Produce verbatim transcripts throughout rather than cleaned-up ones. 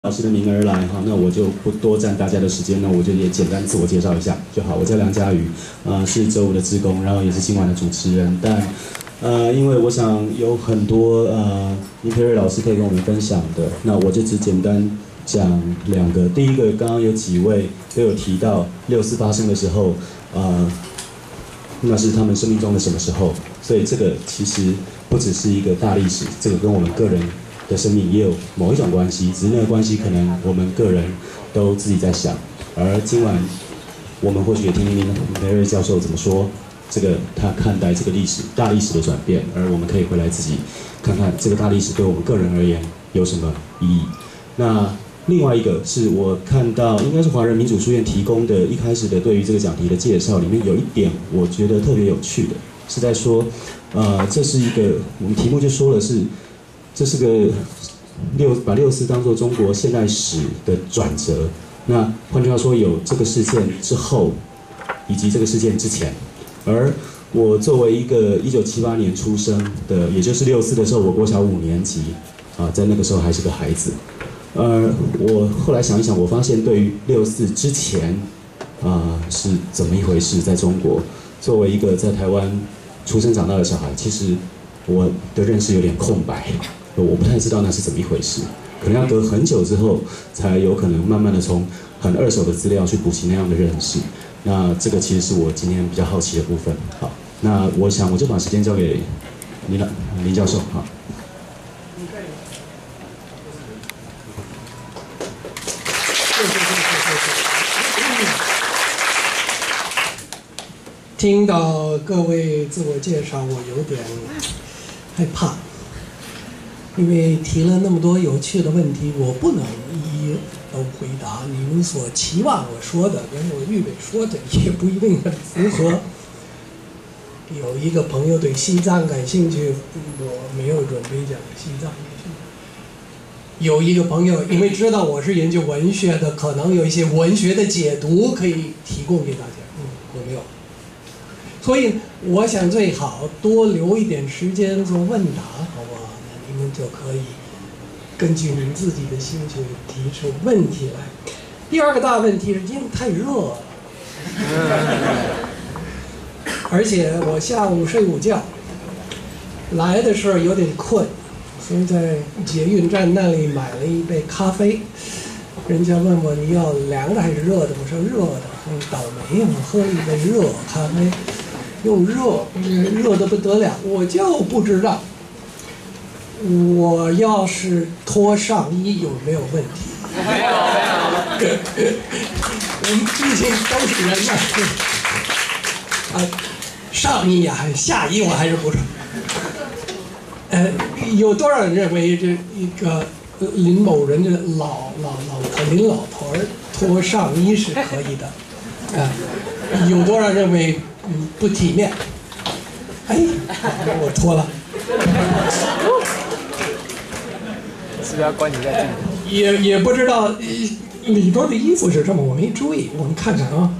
老师的名而来哈，那我就不多占大家的时间，那我就也简单自我介绍一下就好。我叫梁家宇，呃，是周五的志工，然后也是今晚的主持人。但呃，因为我想有很多呃林培瑞老师可以跟我们分享的，那我就只简单讲两个。第一个，刚刚有几位都有提到六四发生的时候，呃，那是他们生命中的什么时候？所以这个其实不只是一个大历史，这个跟我们个人的生命也有某一种关系，只是那个关系可能我们个人都自己在想。而今晚我们或许也听听林培瑞教授怎么说，这个他看待这个历史大历史的转变，而我们可以回来自己看看这个大历史对我们个人而言有什么意义。那另外一个是我看到应该是华人民主书院提供的一开始的对于这个讲题的介绍里面有一点我觉得特别有趣的，是在说，呃，这是一个我们题目就说了是。这是个六把六四当作中国现代史的转折。那换句话说，有这个事件之后，以及这个事件之前。而我作为一个一九七八年出生的，也就是六四的时候，我国小五年级啊，在那个时候还是个孩子。呃，我后来想一想，我发现对于六四之前啊是怎么一回事，在中国，作为一个在台湾出生长大的小孩，其实我的认识有点空白。我不太知道那是怎么一回事，可能要隔很久之后，才有可能慢慢的从很二手的资料去补齐那样的认识。那这个其实是我今天比较好奇的部分。好，那我想我就把时间交给林老林教授。好。 听到各位自我介绍，我有点害怕。因为提了那么多有趣的问题，我不能一一都回答。你们所期望我说的，跟我预备说的也不一定很符合。有一个朋友对西藏感兴趣，我没有准备讲西藏。有一个朋友因为知道我是研究文学的，可能有一些文学的解读可以提供给大家。嗯，我没有。所以我想最好多留一点时间做问答，好不好？你们就可以根据你自己的兴趣提出问题来。第二个大问题是今天太热了，而且我下午睡午觉，来的时候有点困，所以在捷运站那里买了一杯咖啡。人家问我你要凉的还是热的，我说热的。我倒霉，我喝了一杯热咖啡，又热，热得不得了，我就不知道。我要是脱上衣有没有问题？没有，没有。我们毕竟都是人嘛。啊，上衣呀、啊，下衣我还是不说。呃，有多少人认为这一个林某人的老老老头林老头儿脱上衣是可以的？啊，有多少人认为嗯不体面？哎，我脱了。 是不是要关你在镜头？ 也也不知道里边的衣服是什么，我没注意。我们看看啊。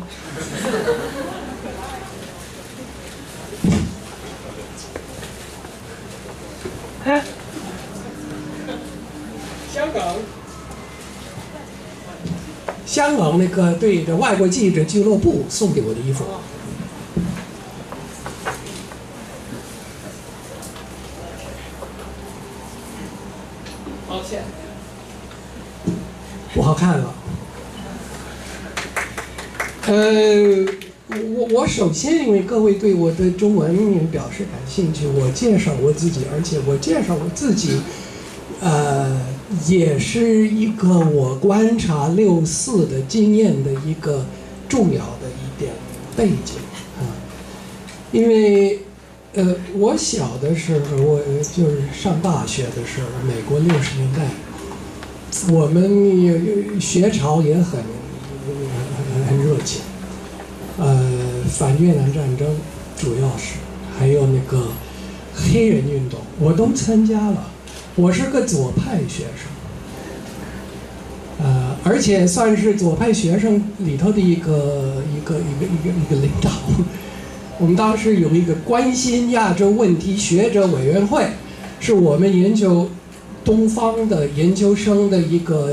香港，香港那个对的外国记者俱乐部送给我的衣服。抱歉，不好看了。呃，我我首先因为各位对我的中文表示感兴趣，我介绍我自己，而且我介绍我自己，呃，也是一个我观察六四的经验的一个重要的一点背景啊，因为。呃，我小的时候，我就是上大学的时候，美国六十年代，我们也学潮也很很很热情，呃，反越南战争主要是，还有那个黑人运动，我都参加了。我是个左派学生，呃，而且算是左派学生里头的一个一个一个一个一个领导。我们当时有一个关心亚洲问题学者委员会，是我们研究东方的研究生的一个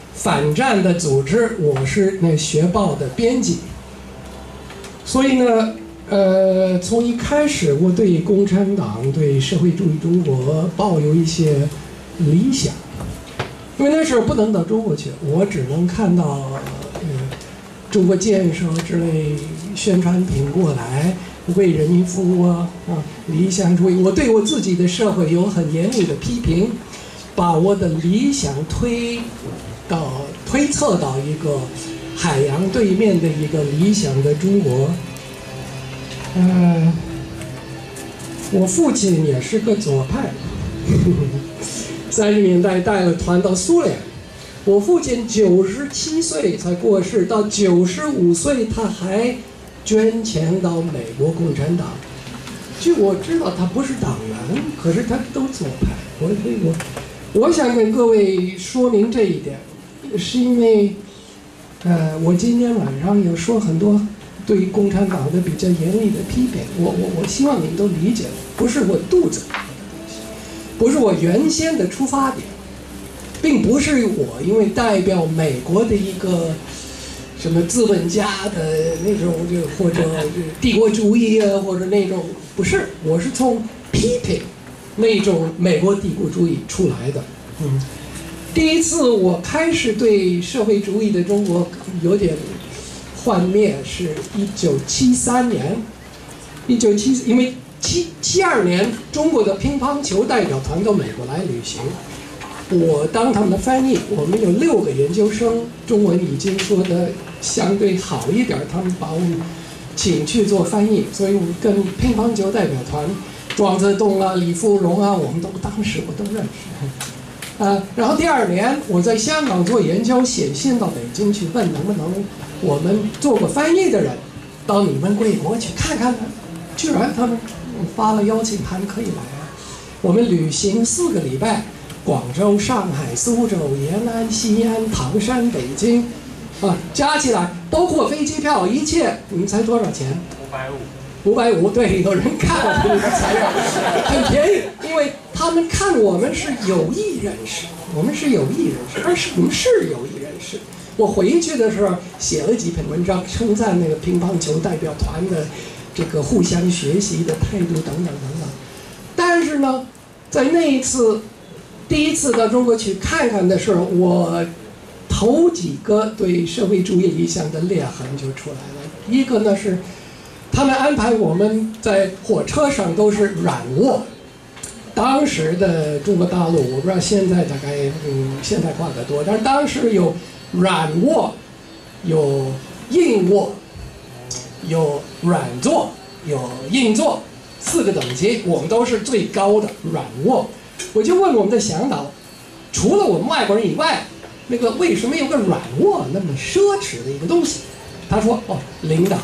反战的组织，我是那学报的编辑，所以呢，呃，从一开始我对共产党、对社会主义中国抱有一些理想，因为那时候不能到中国去，我只能看到呃中国建设之类宣传品过来，为人民服务啊啊，理想主义。我对我自己的社会有很严厉的批评，把我的理想推到推测到一个海洋对面的一个理想的中国。呃，我父亲也是个左派，三十年代带了团到苏联。我父亲九十七岁才过世，到九十五岁他还捐钱到美国共产党。据我知道，他不是党员，可是他都左派。我所以我我想跟各位说明这一点，是因为，呃，我今天晚上有说很多对共产党的比较严厉的批评，我我我希望你们都理解，不是我肚子里的东西，不是我原先的出发点，并不是我因为代表美国的一个什么资本家的那种就或者帝国主义啊，或者那种不是，我是从批评那种美国帝国主义出来的。嗯，第一次我开始对社会主义的中国有点幻灭是一九七三年，一九七因为七七二年中国的乒乓球代表团到美国来旅行，我当他们的翻译，我们有六个研究生，中文已经说的相对好一点，他们把我们请去做翻译，所以我们跟乒乓球代表团，庄则栋啊、李富荣啊，我们都当时我都认识。呃，然后第二年我在香港做研究，写信到北京去问能不能我们做过翻译的人到你们贵国去看看呢？居然他们发了邀请函可以来啊！我们旅行四个礼拜，广州、上海、苏州、延安、西安、唐山、北京，啊，加起来包括飞机票一切，你们猜多少钱？ 五百五。 五百五，对，有人看了这个材料，很便宜，因为他们看我们是有意人士，我们是有意人士，而是我们是有意人士。我回去的时候写了几篇文章，称赞那个乒乓球代表团的这个互相学习的态度等等等等。但是呢，在那一次第一次到中国去看看的时候，我头几个对社会主义理想的裂痕就出来了。一个呢是他们安排我们在火车上都是软卧，当时的中国大陆我不知道现在大概嗯现代化的多，但是当时有软卧，有硬卧，有软座，有硬座，四个等级，我们都是最高的软卧。我就问我们的向导，除了我们外国人以外，那个为什么有个软卧那么奢侈的一个东西？他说哦，领导。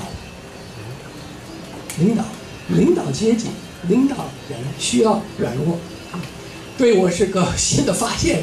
领导，领导阶级，领导人需要软卧，对我是个新的发现。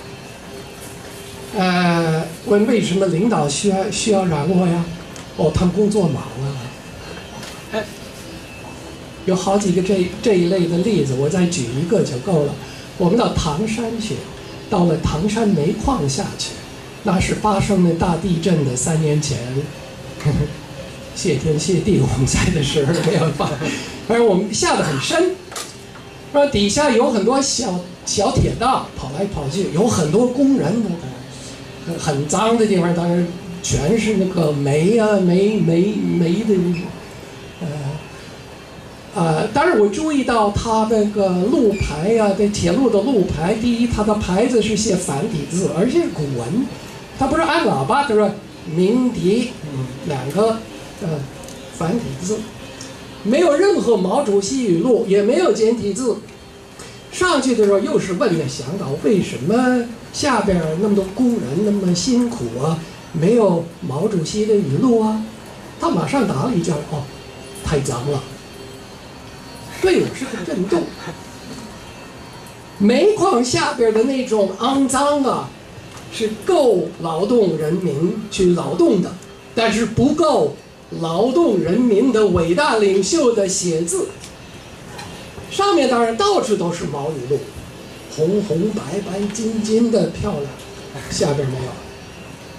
呃，问为什么领导需要需要软卧呀？哦，他们工作忙啊。有好几个这这一类的例子，我再举一个就够了。我们到唐山去，到了唐山煤矿下去，那是发生了大地震的三年前。呵呵谢天谢地，我们在的时候没有放，反正我们下得很深，然后底下有很多小小铁道跑来跑去，有很多工人那个很脏的地方，当然全是那个煤啊煤煤煤的，呃呃，当然我注意到它那个路牌呀、啊，这铁路的路牌，第一它的牌子是写繁体字，而且古文，它不是按喇叭，它是鸣笛，嗯，两个。呃，繁体字，没有任何毛主席语录，也没有简体字。上去的时候又是问那向导，为什么下边那么多工人那么辛苦啊？没有毛主席的语录啊？他马上打了一句：“哦，太脏了。”对我是个震动。煤矿下边的那种肮脏啊，是够劳动人民去劳动的，但是不够劳动人民的伟大领袖的写字。上面当然到处都是毛语录，红红白白金金的漂亮，下边没有。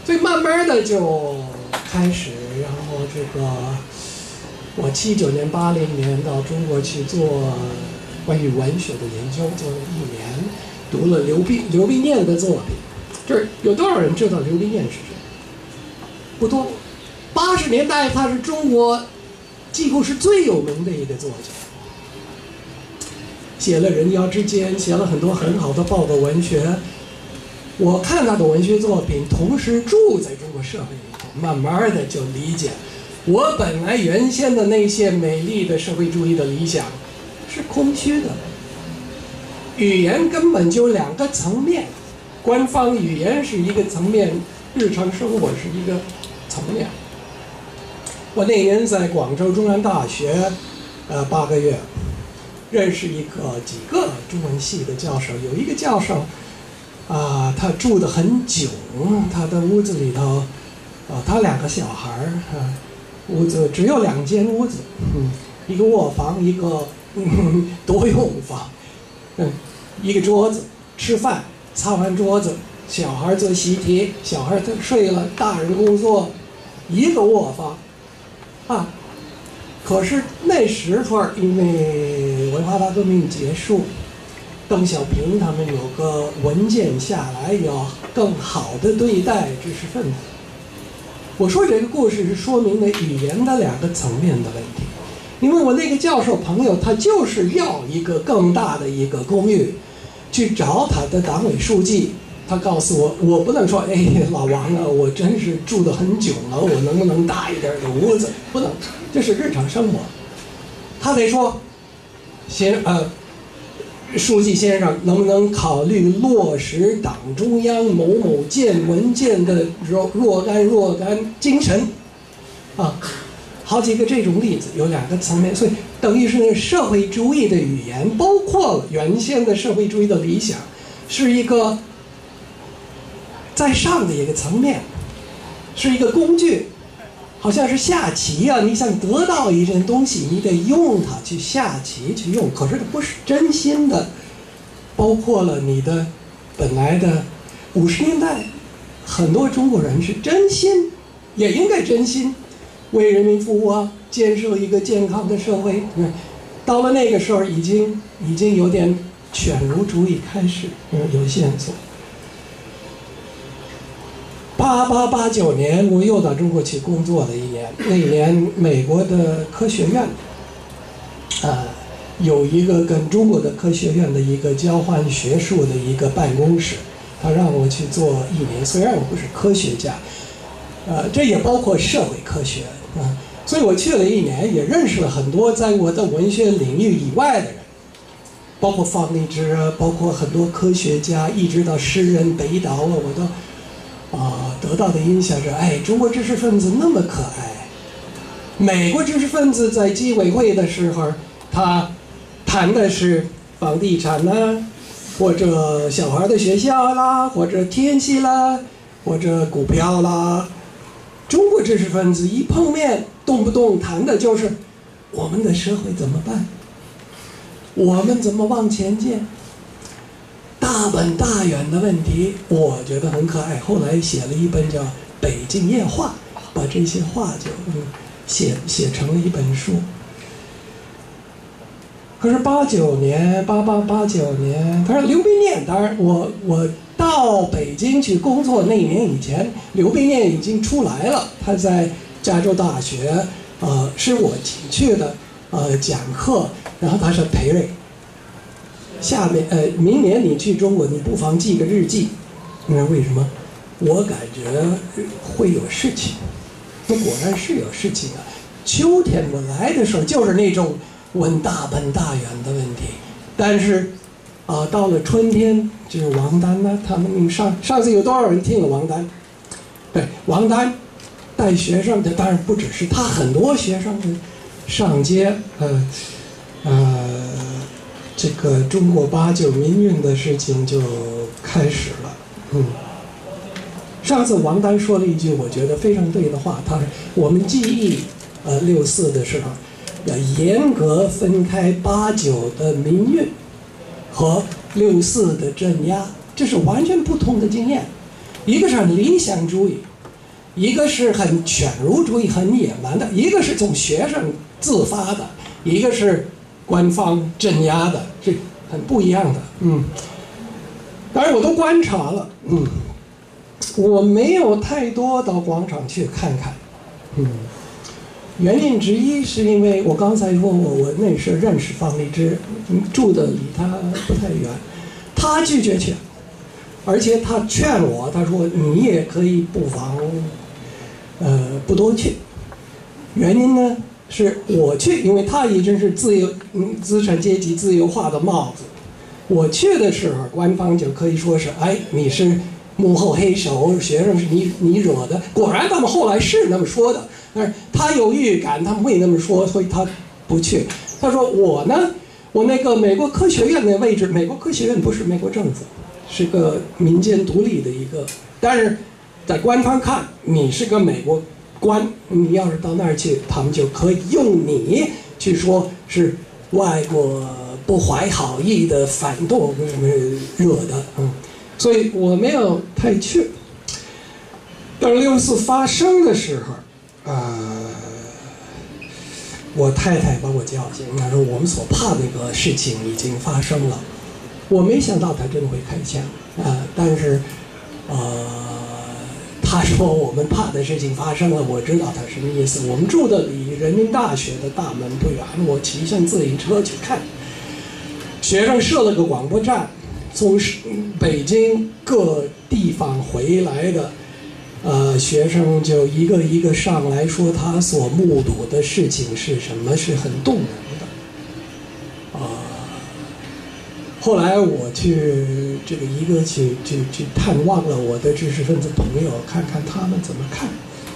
所以慢慢的就开始，然后这个我七九年、八零年到中国去做关于文学的研究，做了一年，读了刘宾刘宾念的作品。就是有多少人知道刘宾念是谁？不多。八十年代他是中国几乎是最有名的一个作家，写了《人妖之间》，写了很多很好的报道文学。我看他的文学作品，同时住在中国社会里头，慢慢的就理解，我本来原先的那些美丽的社会主义的理想是空虚的。语言根本就两个层面，官方语言是一个层面，日常生活是一个层面。我那年在广州中央大学，呃，八个月，认识一个几个中文系的教授，有一个教授。啊、呃，他住得很囧，他的屋子里头，啊、呃，他两个小孩儿，啊，屋子只有两间屋子，嗯，一个卧房，一个、嗯、多用房，嗯，一个桌子，吃饭，擦完桌子，小孩做习题，小孩他睡了，大人工作，一个卧房，啊，可是那时候因为文化大革命结束。邓小平他们有个文件下来，要更好的对待知识分子。我说这个故事是说明了语言的两个层面的问题。因为我那个教授朋友，他就是要一个更大的一个公寓，去找他的党委书记。他告诉我，我不能说，哎，老王啊，我真是住得很囧了，我能不能大一点的屋子？不能，这是日常生活。他得说，先呃。书记先生，能不能考虑落实党中央某某件文件的若若干若干精神？啊，好几个这种例子，有两个层面，所以等于是那个社会主义的语言，包括了原先的社会主义的理想，是一个在上的一个层面，是一个工具。好像是下棋啊，你想得到一件东西，你得用它去下棋去用，可是它不是真心的，包括了你的本来的五十年代，很多中国人是真心，也应该真心为人民服务啊，建设一个健康的社会。到了那个时候，已经已经有点犬儒主义开始有线索。八八八九年，我又到中国去工作了一年。那一年，美国的科学院，啊，有一个跟中国的科学院的一个交换学术的一个办公室，他让我去做一年。虽然我不是科学家，呃，这也包括社会科学啊，所以我去了一年，也认识了很多在我的文学领域以外的人，包括方励之啊，包括很多科学家，一直到诗人北岛啊，我都。啊，得到的印象是，哎，中国知识分子那么可爱。美国知识分子在纪委会的时候，他谈的是房地产啦，或者小孩的学校啦，或者天气啦，或者股票啦。中国知识分子一碰面，动不动谈的就是我们的社会怎么办，我们怎么往前进。大本大远的问题，我觉得很可爱。后来写了一本叫《北京夜话》，把这些话就嗯写写成了一本书。可是八九年，八八八九年，他说刘宾念，当然我我到北京去工作那一年以前，刘宾念已经出来了，他在加州大学，呃，是我请去的，呃，讲课，然后他说裴瑞。下面呃，明年你去中国，你不妨记个日记。你看为什么？我感觉会有事情。那果然是有事情啊。秋天我来的时候就是那种问大本大远的问题，但是啊、呃，到了春天就是王丹呢，他们上上次有多少人听了王丹？对，王丹带学生的，当然不只是他，很多学生上街，呃呃。这个中国八九民运的事情就开始了。嗯，上次王丹说了一句我觉得非常对的话，他说我们记忆呃六四的时候要严格分开八九的民运和六四的镇压，这是完全不同的经验。一个是理想主义， 一个是很犬儒主义、很野蛮的，一个是从学生自发的，一个是官方镇压的，是很不一样的。嗯，当然我都观察了，嗯，我没有太多到广场去看看，嗯，原因之一是因为我刚才说我我那时认识方励之，住的离他不太远，他拒绝去，而且他劝我，他说你也可以不妨。呃，不多去，原因呢是我去，因为他已经是自由，嗯，资产阶级自由化的帽子。我去的时候，官方就可以说是，哎，你是幕后黑手，学生是你你惹的。果然，他们后来是那么说的，但是他有预感他们会那么说，所以他不去。他说我呢，我那个美国科学院的位置，美国科学院不是美国政府，是个民间独立的一个，但是。在官方看，你是个美国官，你要是到那儿去，他们就可以用你去说是外国不怀好意的反动什么惹的，嗯，所以我没有太去。等六四发生的时候，啊、呃，我太太把我叫醒，她说我们所怕的那个事情已经发生了。我没想到她真的会开枪啊、呃，但是，呃。他说我们怕的事情发生了，我知道他什么意思。我们住的离人民大学的大门不远，我骑上自行车去看。学生设了个广播站，从北京各地方回来的，呃，学生就一个一个上来说他所目睹的事情是什么，是很动人的。啊、呃，后来我去这个一个去去去探望了我的知识分子朋友，看看他们怎么看。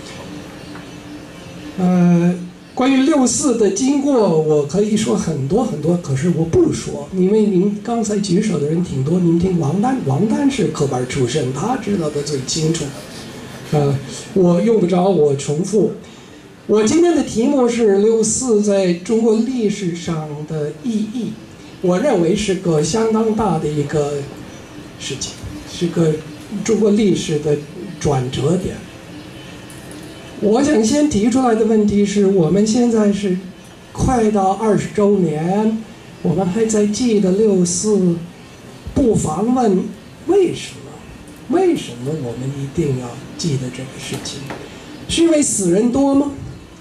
呃，关于六四的经过，我可以说很多很多，可是我不说，因为您刚才举手的人挺多。您听王丹，王丹是科班出身，他知道的最清楚。呃，我用不着我重复。我今天的题目是六四在中国历史上的意义。我认为是个相当大的一个事情，是个中国历史的转折点。我想先提出来的问题是，我们现在是快到二十周年，我们还在记得六四，不妨问为什么？为什么我们一定要记得这个事情？是因为死人多吗？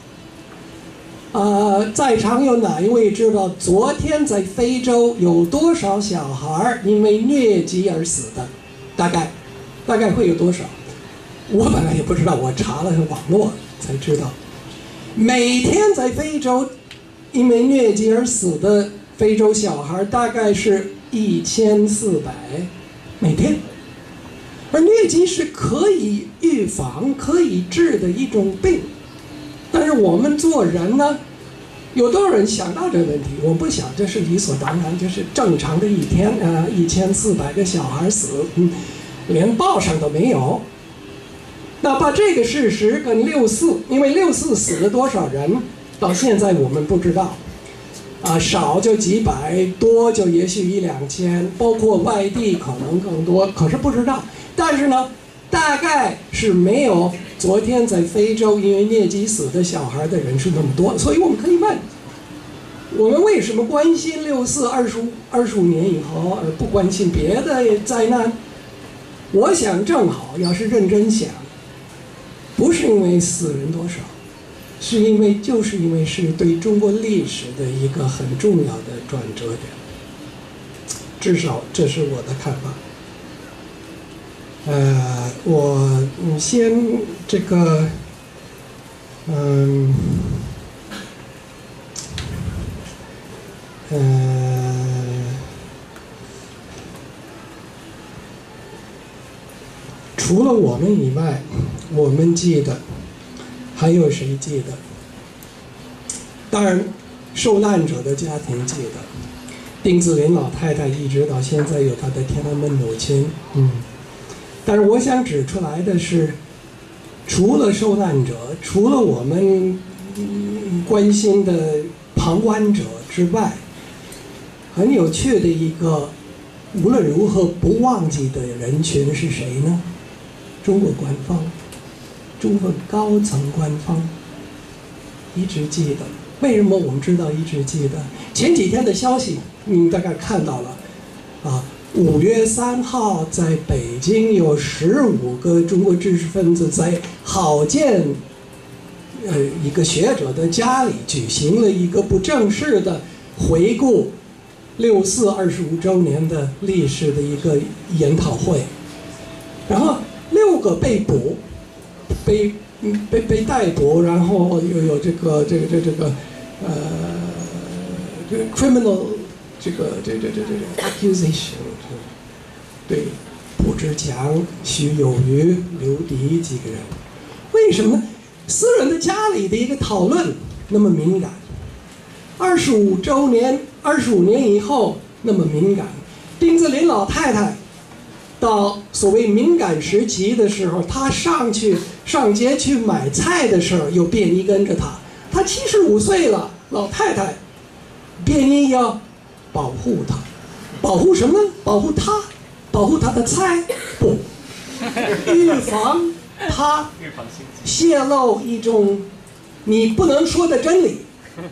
呃，在场有哪一位知道昨天在非洲有多少小孩因为疟疾而死的？大概，大概会有多少？我本来也不知道，我查了网络才知道，每天在非洲因为疟疾而死的非洲小孩大概是一千四百每天。而疟疾是可以预防、可以治的一种病。但是我们做人呢，有多少人想到这个问题？我不想，这是理所当然，这是正常的一天。呃，一千四百个小孩死，嗯，连报上都没有。那把这个事实跟六四，因为六四死了多少人，到现在我们不知道。啊、呃，少就几百，多就也许一两千，包括外地可能更多，可是不知道。但是呢，大概是没有昨天在非洲因为疟疾死的小孩的人数那么多，所以我们可以问：我们为什么关心六四二十五二十五年以后，而不关心别的灾难？我想正好，要是认真想，不是因为死人多少，是因为就是因为是对中国历史的一个很重要的转折点。至少这是我的看法。呃，我先这个，嗯，呃，除了我们以外，我们记得还有谁记得？当然，受难者的家庭记得。丁子霖老太太一直到现在有她的天安门母亲，嗯。但是我想指出来的是，除了受难者，除了我们关心的旁观者之外，很有趣的一个无论如何不忘记的人群是谁呢？中国官方。 中国高层官方一直记得。为什么我们知道一直记得？前几天的消息你们大概看到了，啊，五月三号在北京有十五个中国知识分子在郝建，呃，一个学者的家里举行了一个不正式的回顾六四二十五周年的历史的一个研讨会，然后六个被捕，被被被逮捕，然后又有这个这个这个这个呃这个 criminal 这个这这这这这 accusation 对蒲志强、徐有余、刘迪几个人，为什么私人的家里的一个讨论那么敏感？二十五周年，二十五年以后那么敏感。丁子霖老太太到所谓敏感时期的时候，她上去上街去买菜的时候，有便衣跟着她。她七十五岁了，老太太，便衣要保护她，保护什么呢？保护她，保护她的菜，不，预防她泄露一种你不能说的真理。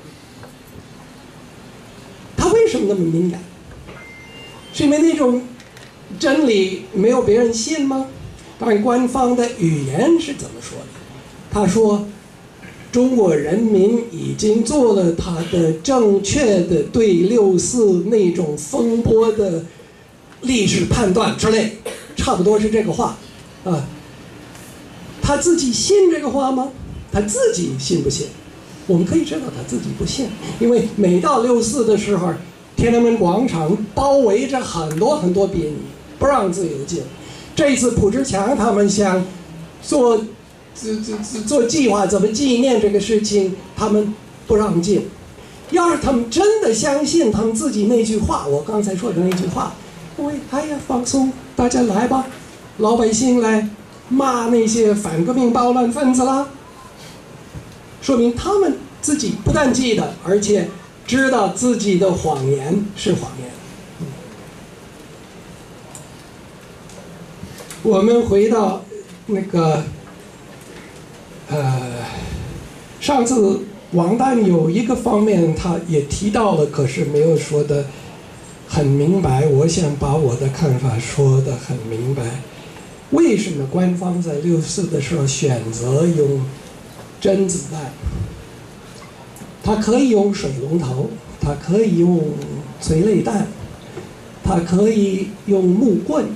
他为什么那么敏感？是因为那种真理没有别人信吗？当然，官方的语言是怎么说的？他说，中国人民已经做了他的正确的对六四那种风波的历史判断之类，差不多是这个话，啊。他自己信这个话吗？他自己信不信？我们可以知道他自己不信，因为每到六四的时候，天安门广场包围着很多很多便衣，不让自由进。这一次蒲志强他们想做做做做计划，怎么纪念这个事情，他们不让进。要是他们真的相信他们自己那句话，我刚才说的那句话，喂，哎呀，放松，大家来吧，老百姓来骂那些反革命暴乱分子啦。说明他们自己不但记得，而且知道自己的谎言是谎言。嗯、我们回到那个，呃，上次王丹有一个方面他也提到了，可是没有说的很明白。我想把我的看法说得很明白。为什么官方在六四的时候选择用真子弹？它可以用水龙头，它可以用催泪弹，它可以用木棍。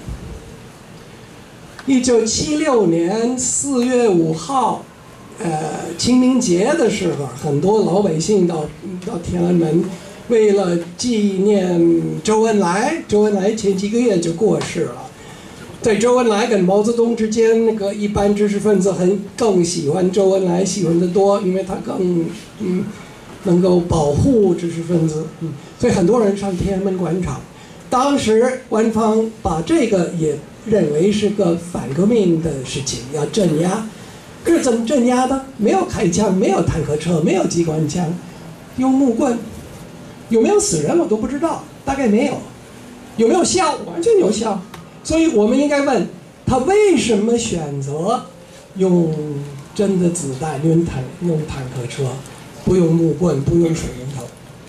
一九七六年四月五号，呃，清明节的时候，很多老百姓到到天安门，为了纪念周恩来，周恩来前几个月就过世了。在周恩来跟毛泽东之间，那个一般知识分子很更喜欢周恩来，喜欢得多，因为他更嗯能够保护知识分子，嗯，所以很多人上天安门广场。当时官方把这个也认为是个反革命的事情，要镇压。可是怎么镇压的？没有开枪，没有坦克车，没有机关枪，用木棍。有没有死人我都不知道，大概没有。有没有效？完全有效。所以我们应该问他为什么选择用真的子弹，用坦用坦克车，不用木棍，不用水龙头。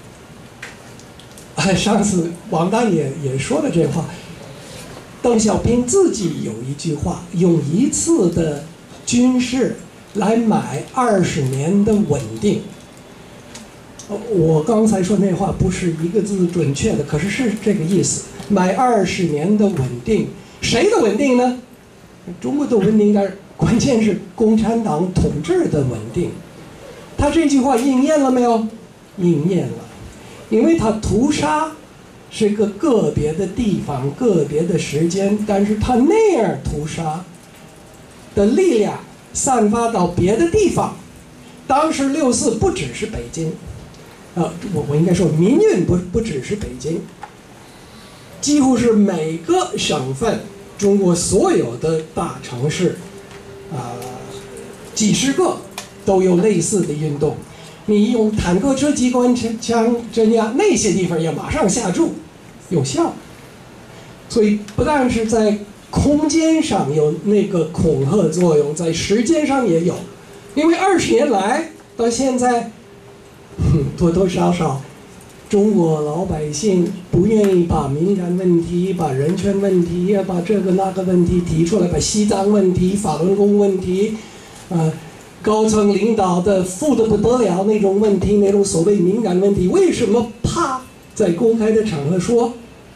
哎，上次王丹也也说了这话。邓小平自己有一句话：用一次的军事来买二十年的稳定。我刚才说那话不是一个字准确的，可是是这个意思。买二十年的稳定，谁的稳定呢？中国的稳定，但关键是共产党统治的稳定。他这句话应验了没有？应验了，因为他屠杀是个个别的地方、个别的时间，但是他那样屠杀的力量散发到别的地方。当时六四不只是北京，呃，我我应该说民运不不只是北京。几乎是每个省份，中国所有的大城市，啊、呃，几十个都有类似的运动。你用坦克车、机关枪镇压，那些地方也马上下注，有效。所以不但是在空间上有那个恐吓作用，在时间上也有，因为二十年来到现在，多多少少，中国老百姓不愿意把敏感问题、把人权问题、把这个那个问题提出来，把西藏问题、法轮功问题，呃，高层领导的富得不得了那种问题，那种所谓敏感问题，为什么怕在公开的场合说？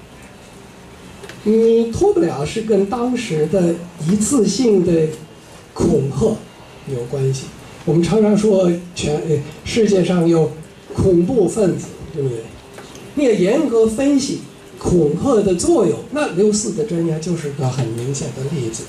你脱不了是跟当时的一次性的恐吓有关系。我们常常说全世界上有恐怖分子，对不对？你也严格分析恐吓的作用，那六四的镇压就是个很明显的例子。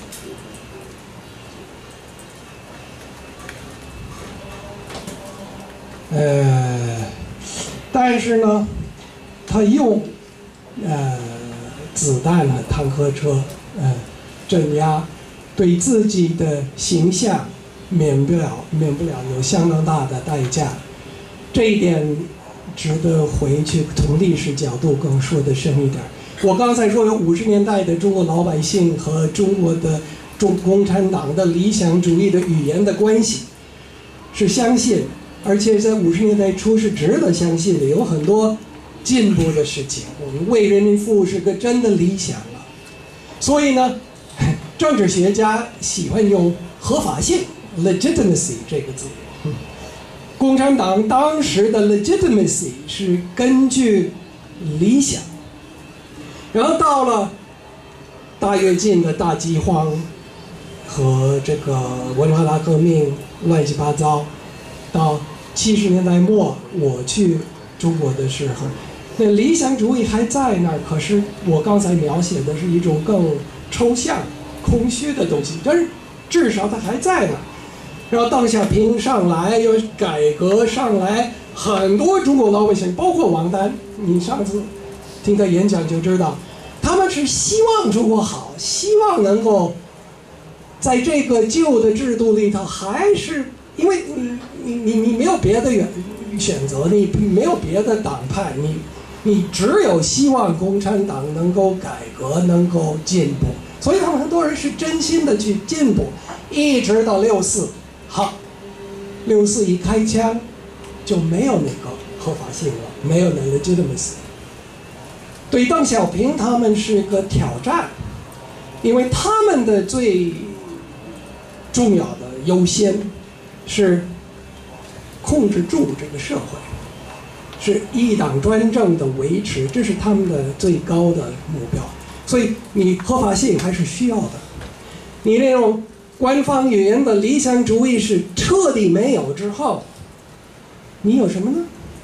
呃，但是呢，他用呃。子弹和坦克车，呃，镇压，对自己的形象免不了免不了有相当大的代价，这一点值得回去从历史角度更说得深一点。我刚才说有五十年代的中国老百姓和中国的中共产党的理想主义的语言的关系，是相信，而且在五十年代初是值得相信的，有很多进步的事情，我们为人民服务是个真的理想了。所以呢，政治学家喜欢用合法性 legitimacy 这个字。共产党当时的 legitimacy 是根据理想，然后到了大跃进的大饥荒和这个文化大革命乱七八糟，到七十年代末我去中国的时候，那理想主义还在那儿，可是我刚才描写的是一种更抽象、空虚的东西，但是至少它还在那儿。然后邓小平上来，又改革上来，很多中国老百姓，包括王丹，你上次听他演讲就知道，他们是希望中国好，希望能够在这个旧的制度里头，还是因为你你你你没有别的选选择，你没有别的党派，你你只有希望共产党能够改革，能够进步，所以他们很多人是真心的去进步，一直到六四。好，六四一开枪，就没有那个合法性了，没有那 legitimacy。对邓小平他们是个挑战，因为他们的最重要的优先是控制住这个社会，是一党专政的维持，这是他们的最高的目标。所以你合法性还是需要的，你那种官方语言的理想主义是彻底没有之后，你有什么呢？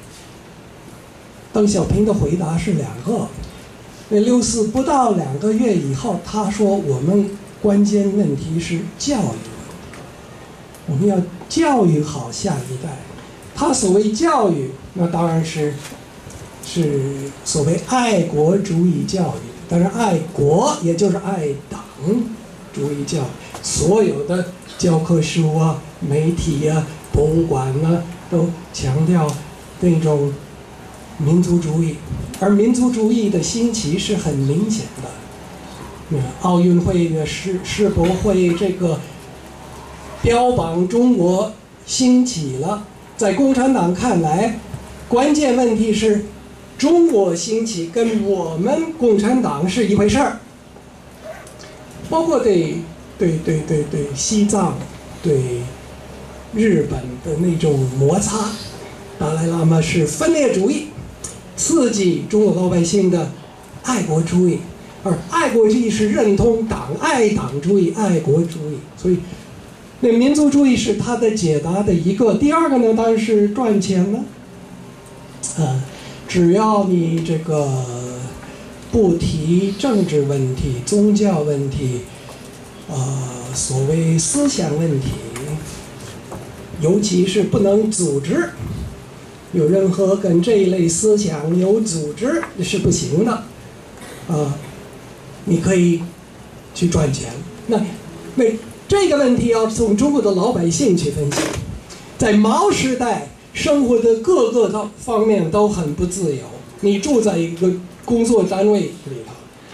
邓小平的回答是两个。那六四不到两个月以后，他说我们关键问题是教育，我们要教育好下一代。他所谓教育，那当然是是所谓爱国主义教育，但是爱国也就是爱党主义教育。所有的教科书啊、媒体啊、博物馆啊，都强调那种民族主义，而民族主义的兴起是很明显的。嗯，奥运会的世世博会这个标榜中国兴起了，在共产党看来，关键问题是中国兴起跟我们共产党是一回事儿，包括对。对对对对，西藏、对日本的那种摩擦，达赖喇嘛是分裂主义，刺激中国老百姓的爱国主义，而爱国主义是认同党爱党主义、爱国主义，所以那民族主义是他的解答的一个。第二个呢，当然是赚钱了，呃，只要你这个不提政治问题、宗教问题。呃，所谓思想问题，尤其是不能组织，有任何跟这一类思想有组织是不行的。啊、呃，你可以去赚钱。那那这个问题要从中国的老百姓去分析，在毛时代生活的各个方面都很不自由。你住在一个工作单位里头，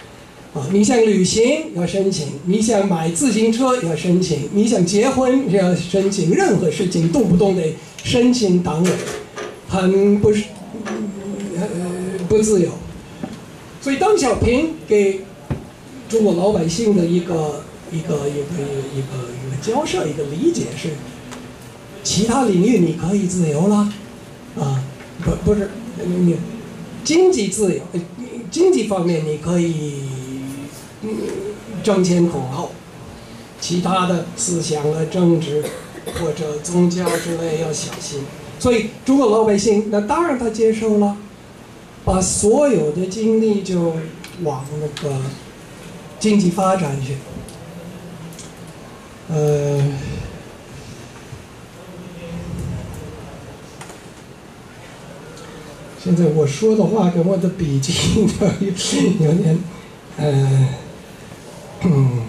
啊，你想旅行要申请，你想买自行车要申请，你想结婚要申请，任何事情动不动得申请党委，很不是呃不自由。所以邓小平给中国老百姓的一个一个一个一个一个一个交涉一个理解是，其他领域你可以自由了，啊，不不是你经济自由，经济方面你可以嗯争先恐后，其他的思想啊、政治或者宗教之类要小心。所以中国老百姓那当然他接受了，把所有的精力就往那个经济发展去。呃，现在我说的话跟我的笔记有有点，呃，嗯，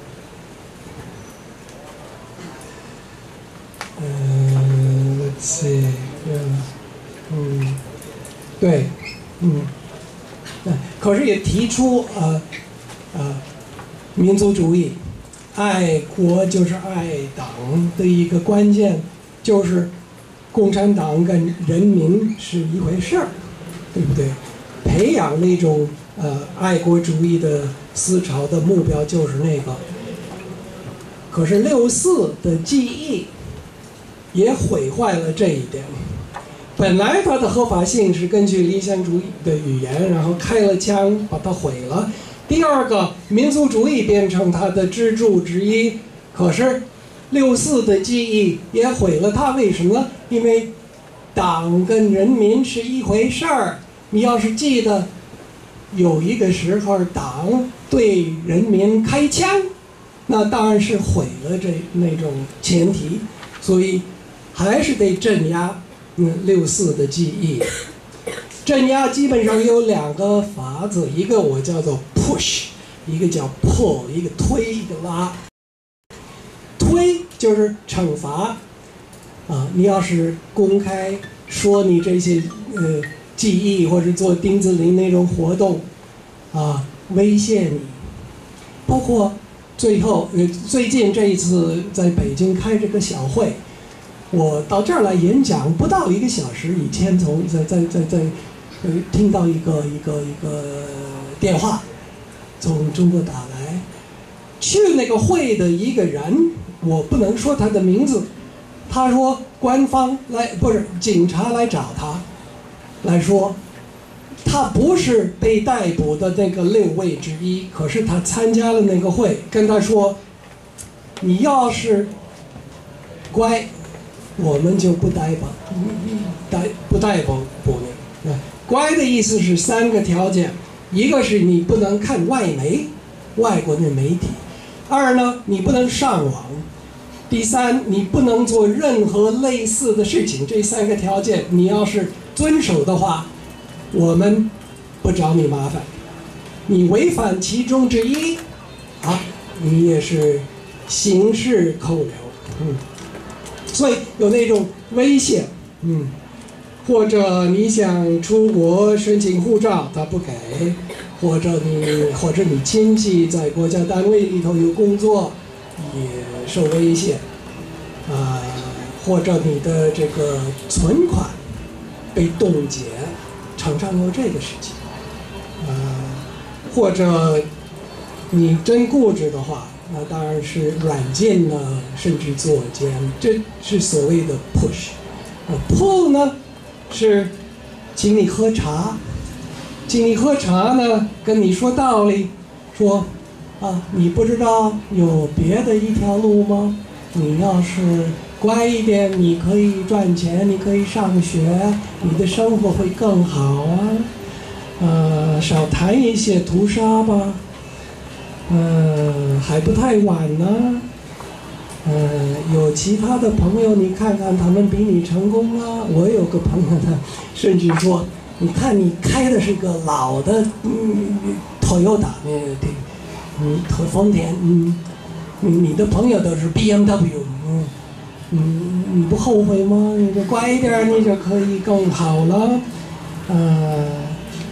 呃 ，let's see， 嗯，嗯，对，嗯，可是也提出呃，呃，民族主义。爱国就是爱党的一个关键，就是共产党跟人民是一回事儿，对不对？培养那种呃爱国主义的思潮的目标就是那个。可是六四的记忆也毁坏了这一点。本来它的合法性是根据理想主义的语言，然后开了枪把它毁了。第二个，民族主义变成它的支柱之一，可是六四的记忆也毁了它。为什么呢？因为党跟人民是一回事儿。你要是记得有一个时候党对人民开枪，那当然是毁了这那种前提，所以还是得镇压嗯六四的记忆。镇压基本上有两个法子，一个我叫做 push， 一个叫 pull， 一个推，一个拉。推就是惩罚，啊，你要是公开说你这些呃记忆或者做丁字林那种活动，啊，威胁你，包括最后呃最近这一次在北京开这个小会，我到这儿来演讲不到一个小时以前从在在在在。呃，听到一个一个一个电话，从中国打来，去那个会的一个人，我不能说他的名字，他说官方来不是警察来找他，来说，他不是被逮捕的那个六位之一，可是他参加了那个会，跟他说，你要是乖，我们就不逮捕，逮不逮捕捕你。乖的意思是三个条件，一个是你不能看外媒，外国的媒体；二呢，你不能上网；第三，你不能做任何类似的事情。这三个条件，你要是遵守的话，我们不找你麻烦；你违反其中之一，啊，你也是刑事扣留。嗯，所以有那种危险，嗯。或者你想出国申请护照，他不给；或者你或者你亲戚在国家单位里头有工作，也受威胁。啊、呃，或者你的这个存款被冻结，常常有这个事情。啊、呃，或者你真固执的话，那当然是软禁呢，甚至坐监，这是所谓的 push。呃 pull 呢？是，请你喝茶，请你喝茶呢，跟你说道理，说，啊，你不知道有别的一条路吗？你要是乖一点，你可以赚钱，你可以上学，你的生活会更好啊。呃，少谈一些屠杀吧，呃，还不太晚呢。呃，有其他的朋友，你看看他们比你成功啊。我有个朋友呢，甚至说，你看你开的是个老的，嗯，Toyota，那个，嗯，丰田，嗯，你的朋友都是 B M W， 嗯，嗯，你不后悔吗？你就乖一点，你就可以更好了。呃，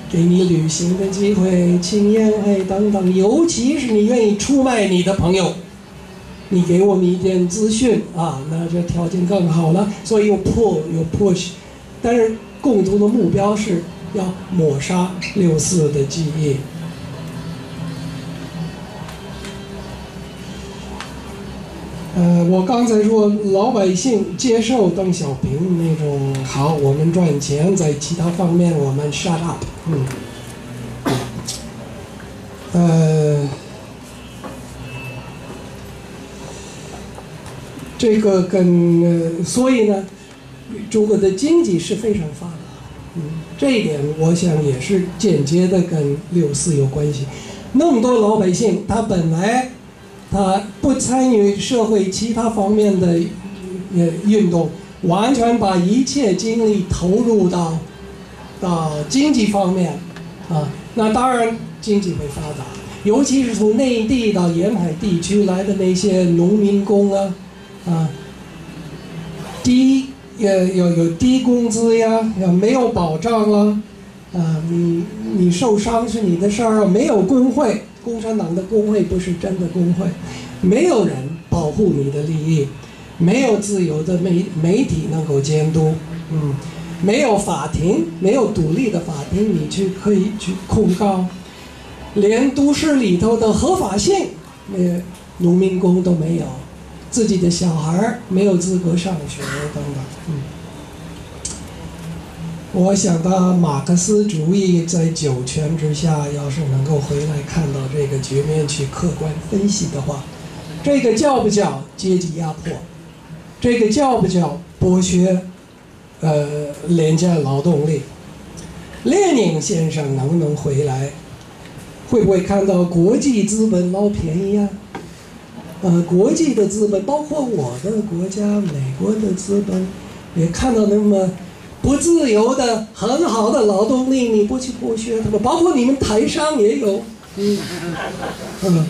给你旅行的机会、请宴会等等，尤其是你愿意出卖你的朋友，你给我们一点资讯啊，那这条件更好了。所以有 pull 有 push， 但是共同的目标是要抹杀六四的记忆。呃，我刚才说老百姓接受邓小平那种好，我们赚钱，在其他方面我们 shut up， 嗯，呃，这个跟、呃、所以呢，中国的经济是非常发达，嗯，这一点我想也是间接的跟六四有关系。那么多老百姓，他本来他不参与社会其他方面的呃运动，完全把一切精力投入到到经济方面啊，那当然经济会发达，尤其是从内地到沿海地区来的那些农民工啊啊，低呃有有低工资呀，要没有保障了啊，你你受伤是你的事儿，没有工会。共产党的工会不是真的工会，没有人保护你的利益，没有自由的媒媒体能够监督，嗯，没有法庭，没有独立的法庭，你去可以去控告，连都市里头的合法性，呃，农民工都没有，自己的小孩没有资格上学等等，嗯。我想到马克思主义在九泉之下，要是能够回来看到这个局面去客观分析的话，这个叫不叫阶级压迫？这个叫不叫剥削？呃，廉价劳动力？列宁先生能不能回来？会不会看到国际资本捞便宜啊？呃，国际的资本，包括我的国家美国的资本，也看到那么。不自由的很好的劳动力，你不去剥削他们，包括你们台商也有，嗯嗯，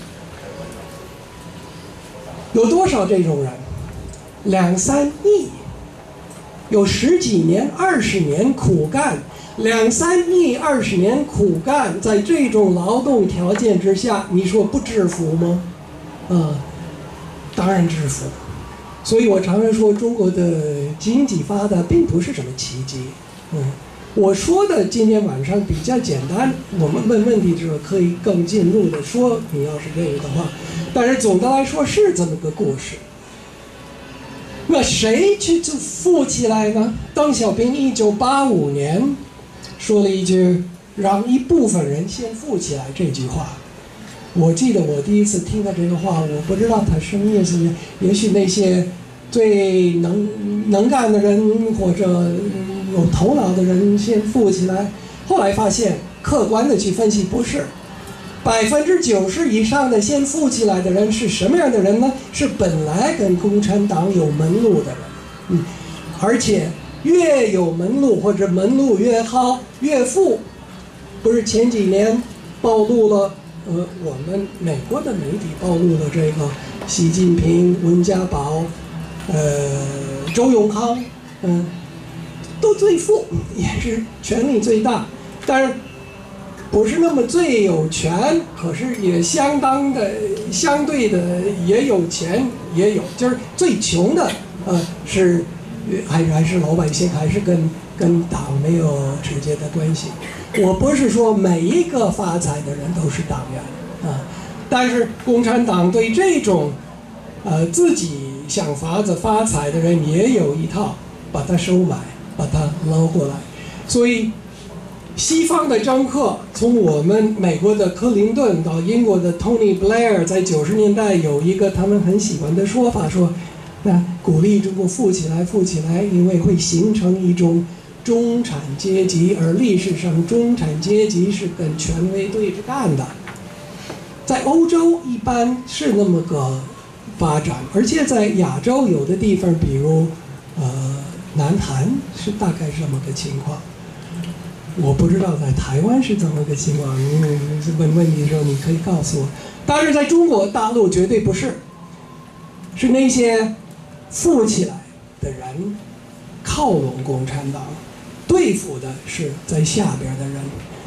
有多少这种人？两三亿，有十几年、二十年苦干，两三亿、二十年苦干，在这种劳动条件之下，你说不致富吗？啊，当然致富。所以我常常说，中国的经济发达并不是什么奇迹。嗯，我说的今天晚上比较简单，我们问问题的时候可以更进入的说，你要是认为的话。但是总的来说是这么个故事。那谁去就富起来呢？邓小平一九八五年说了一句“让一部分人先富起来”这句话。我记得我第一次听到这个话，我不知道他什么意思。也许那些最能能干的人或者有头脑的人先富起来，后来发现客观的去分析不是，百分之九十以上的先富起来的人是什么样的人呢？是本来跟共产党有门路的人，嗯，而且越有门路或者门路越好越富。不是前几年暴露了。呃，我们美国的媒体暴露了这个习近平、温家宝、呃周永康，嗯、呃，都最富，也是权力最大，但是不是那么最有权，可是也相当的、相对的也有钱，也有，就是最穷的，呃，是还还是老百姓，还是跟跟党没有直接的关系。我不是说每一个发财的人都是党员啊，但是共产党对这种呃自己想法子发财的人也有一套，把它收买，把它捞过来。所以西方的政客，从我们美国的克林顿到英国的 Tony Blair， 在九十年代有一个他们很喜欢的说法，说那鼓励中国富起来，富起来，因为会形成一种中产阶级，而历史上中产阶级是跟权威对着干的。在欧洲一般是那么个发展，而且在亚洲有的地方，比如呃南韩是大概是这么个情况。我不知道在台湾是怎么个情况，你问问题的时候你可以告诉我。但是在中国大陆绝对不是，是那些富起来的人靠拢共产党，对付的是在下边的人。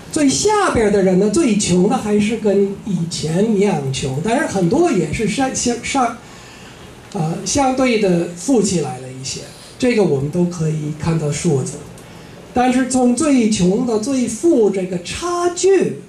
最下边的人呢，最穷的还是跟以前一样穷，但是很多也是上相上，呃，相对的富起来了一些，这个我们都可以看到数字。但是从最穷到最富这个差距，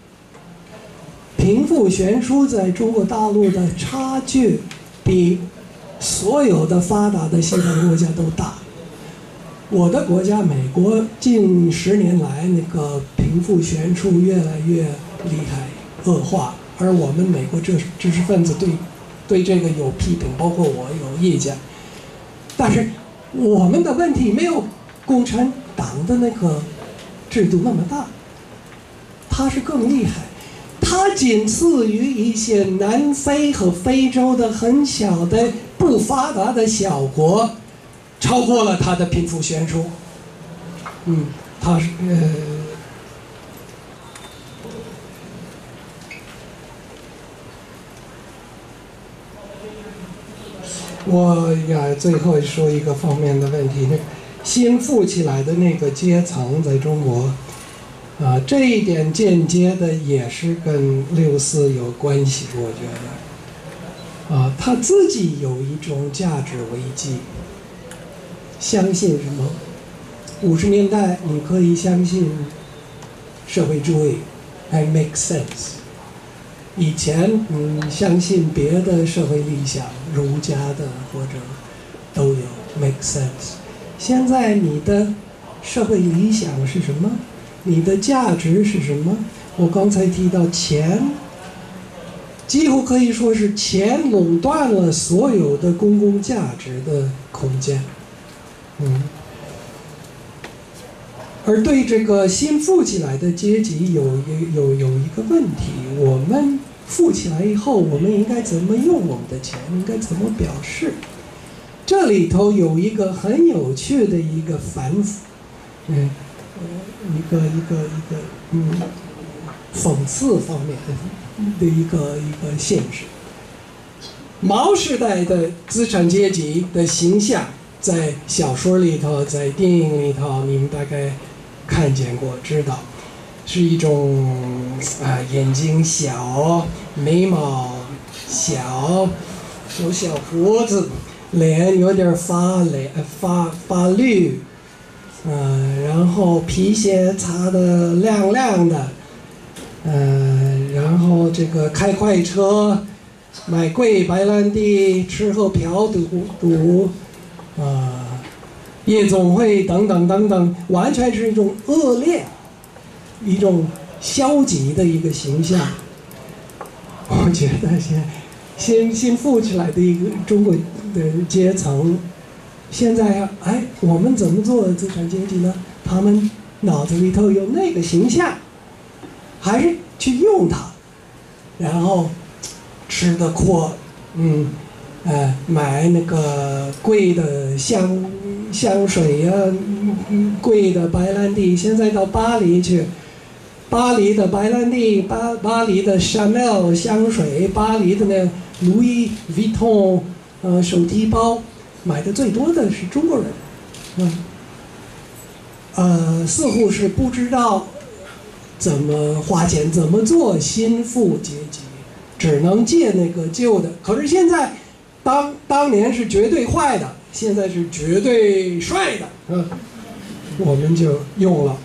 贫富悬殊在中国大陆的差距比所有的发达的西方国家都大。我的国家美国近十年来那个贫富悬殊越来越厉害恶化，而我们美国知识知识分子对对这个有批评，包括我有意见。但是我们的问题没有共产党的那个制度那么大，它是更厉害，它仅次于一些南非和非洲的很小的不发达的小国。超过了它的贫富悬殊，嗯，它是呃，我呀最后说一个方面的问题，那新富起来的那个阶层在中国，啊，这一点间接的也是跟六四有关系，我觉得，啊，他自己有一种价值危机。相信什么？五十年代你可以相信社会主义，还 make sense。以前你相信别的社会理想，儒家的或者都有 make sense。现在你的社会理想是什么？你的价值是什么？我刚才提到钱，几乎可以说是钱垄断了所有的公共价值的空间。嗯，而对这个新富起来的阶级有有有一个问题，我们富起来以后，我们应该怎么用我们的钱？应该怎么表示？这里头有一个很有趣的一个反腐，嗯，一个一个一个嗯讽刺方面的一个一个现实。毛时代的资产阶级的形象。在小说里头，在电影里头，你们大概看见过，知道，是一种啊、呃、眼睛小，眉毛小，有小胡子，脸有点发脸发发绿，呃，然后皮鞋擦得亮亮的，呃，然后这个开快车，买贵白兰地，吃喝嫖赌赌。啊，夜总会等等等等，完全是一种恶劣、一种消极的一个形象。我觉得现新新富起来的一个中国的阶层，现在哎，我们怎么做资产阶级呢？他们脑子里头有那个形象，还是去用它，然后吃的阔，嗯。呃，买那个贵的香香水呀、啊，贵的白兰地。现在到巴黎去，巴黎的白兰地，巴巴黎的 Chanel 香水，巴黎的那 Louis Vuitton 呃手提包，买的最多的是中国人，嗯，呃，似乎是不知道怎么花钱，怎么做新富阶级，只能借那个旧的。可是现在。当当年是绝对坏的，现在是绝对帅的，嗯，我们就用了。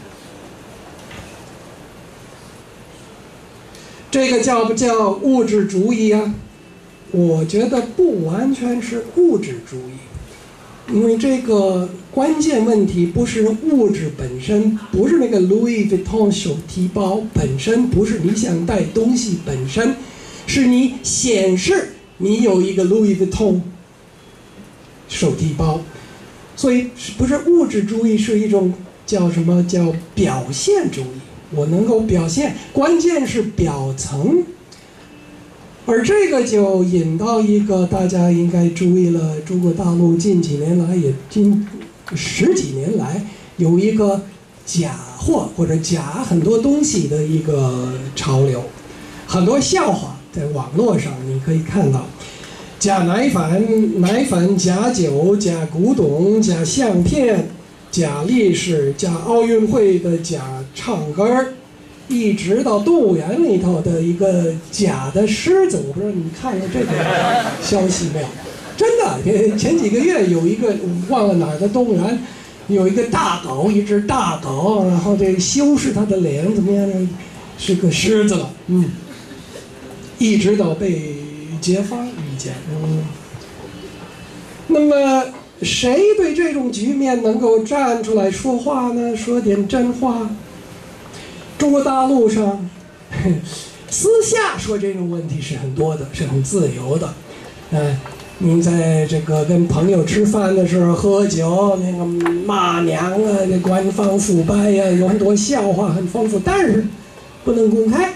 这个叫不叫物质主义啊？我觉得不完全是物质主义，因为这个关键问题不是物质本身，不是那个 Louis Vuitton 手提包本身，不是你想带东西本身，是你显示。你有一个 Louis Vuitton 手提包，所以不是物质主义，是一种叫什么叫表现主义。我能够表现，关键是表层。而这个就引到一个大家应该注意了，中国大陆近几年来也近十几年来有一个假货或者假很多东西的一个潮流，很多笑话。在网络上你可以看到，假奶粉、奶粉、假酒、假古董、假相片、假历史、假奥运会的假唱歌， 一直到动物园里头的一个假的狮子，我不知道你看过这个消息没有？真的，前几个月有一个忘了哪儿的动物园，有一个大狗，一只大狗，然后这修饰它的脸怎么样呢？是个狮子了，嗯，一直到被解放遇见，嗯。那么谁对这种局面能够站出来说话呢？说点真话。中国大陆上，私下说这种问题是很多的，是很自由的，嗯。您在这个跟朋友吃饭的时候喝酒，那个骂娘啊，那官方腐败呀、啊，有很多笑话，很丰富，但是不能公开。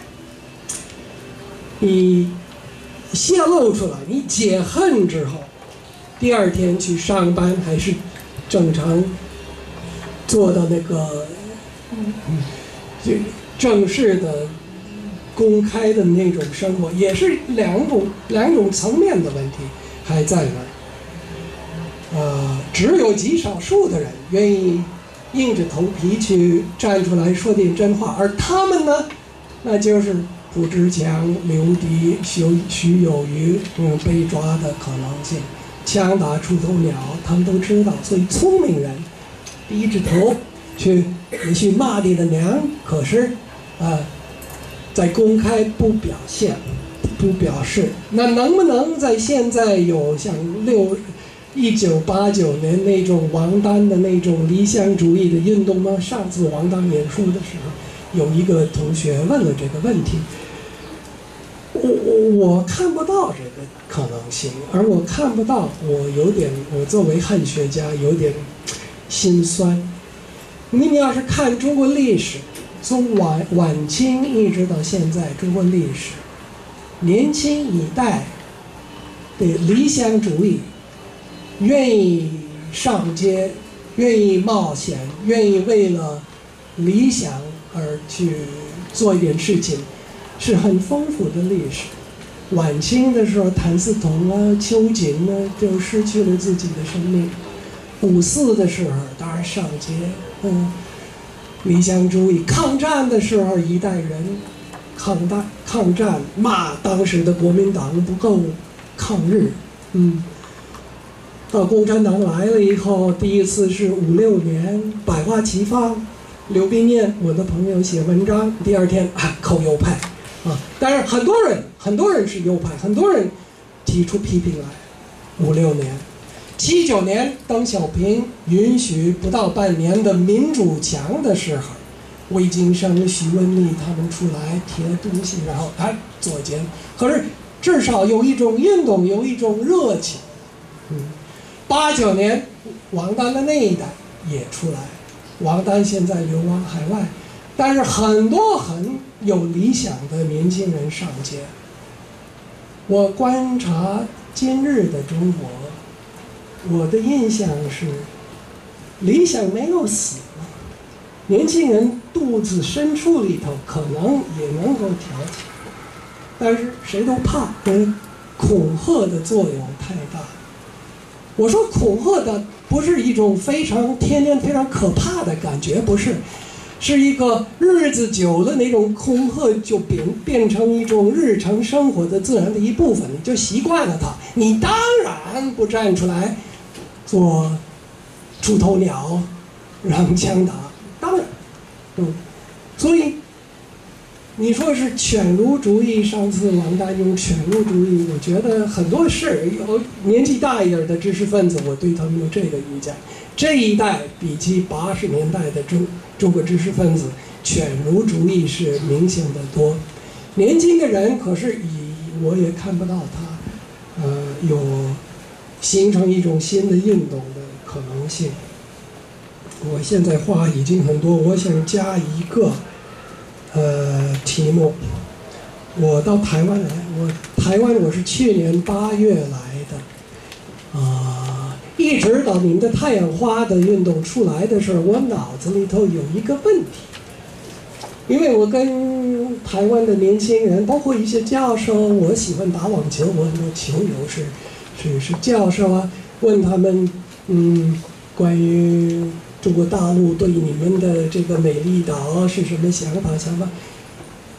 你泄露出来，你解恨之后，第二天去上班还是正常做到那个这正式的、公开的那种生活，也是两种两种层面的问题。还在那儿，呃，只有极少数的人愿意硬着头皮去站出来说点真话，而他们呢，那就是胡志强、刘迪、徐徐有余，嗯，被抓的可能性，枪打出头鸟，他们都知道。所以聪明人低着头去，也许骂你的娘，可是啊、呃，在公开不表现。不表示，那能不能在现在有像六一九八九年那种王丹的那种理想主义的运动呢？上次王丹演说的时候，有一个同学问了这个问题，我我我看不到这个可能性，而我看不到，我有点，我作为汉学家有点心酸。你要是看中国历史，从晚晚清一直到现在，中国历史。年轻一代的理想主义，愿意上街，愿意冒险，愿意为了理想而去做一点事情，是很丰富的历史。晚清的时候，谭嗣同啊、秋瑾呢，就失去了自己的生命。五四的时候，当然上街，嗯，理想主义。抗战的时候，一代人。抗战抗战骂当时的国民党不够抗日，嗯，到共产党来了以后，第一次是五六年百花齐放，刘宾彦我的朋友写文章，第二天啊扣右派，啊，但是很多人很多人是右派，很多人提出批评来，五六年，七九年邓小平允许不到半年的民主墙的时候。魏京生、徐文丽他们出来贴东西，然后哎作奸。可是至少有一种运动，有一种热情。嗯，八九年王丹的那一代也出来，王丹现在流亡海外，但是很多很有理想的年轻人上街。我观察今日的中国，我的印象是，理想没有死。年轻人肚子深处里头可能也能够挑起，但是谁都怕，跟恐吓的作用太大。我说恐吓的不是一种非常天天非常可怕的感觉，不是，是一个日子久了那种恐吓就变变成一种日常生活的自然的一部分，你就习惯了它，你当然不站出来做出头鸟，让枪打。当然，嗯，所以你说是犬儒主义，上次王丹用犬儒主义，我觉得很多事有年纪大一点的知识分子，我对他们有这个意见。这一代比起八十年代的中中国知识分子，犬儒主义是明显的多。年轻的人可是以我也看不到他，呃，有形成一种新的运动的可能性。我现在话已经很多，我想加一个呃题目。我到台湾来，我台湾我是去年八月来的，啊、呃，一直到你们的太阳花的运动出来的时候，我脑子里头有一个问题，因为我跟台湾的年轻人，包括一些教授，我喜欢打网球，我很多球友是是是教授啊，问他们嗯关于中国大陆对你们的这个美丽岛是什么想法？想法，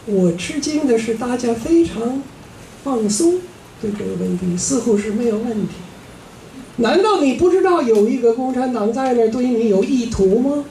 我吃惊的是大家非常放松对这个问题，似乎是没有问题。难道你不知道有一个共产党在那儿对你有意图吗？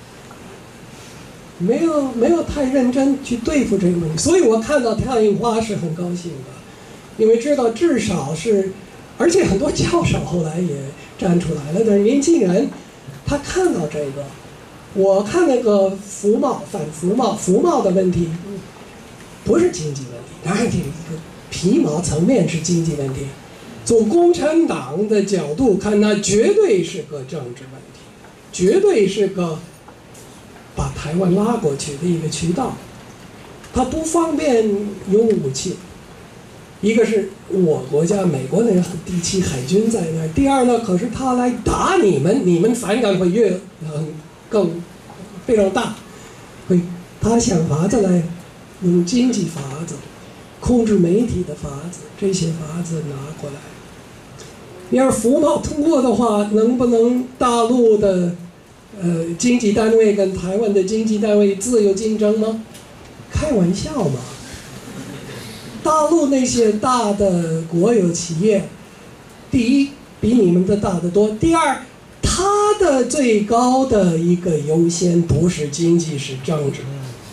没有没有太认真去对付这个问题，所以我看到太阳花是很高兴的，因为知道至少是，而且很多教授后来也站出来了，但是年轻人他看到这个，我看那个服贸反服贸服贸的问题，不是经济问题，当然这个皮毛层面是经济问题，从共产党的角度看，那绝对是个政治问题，绝对是个把台湾拉过去的一个渠道，它不方便用武器。一个是我国家美国那个第七海军在那儿，第二呢，可是他来打你们，你们反感会越嗯更非常大，会他想法子来用经济法子控制媒体的法子，这些法子拿过来。你要是服贸通过的话，能不能大陆的呃，经济单位跟台湾的经济单位自由竞争吗？开玩笑嘛！大陆那些大的国有企业，第一比你们的大得多，第二，它的最高的一个优先不是经济，是政治。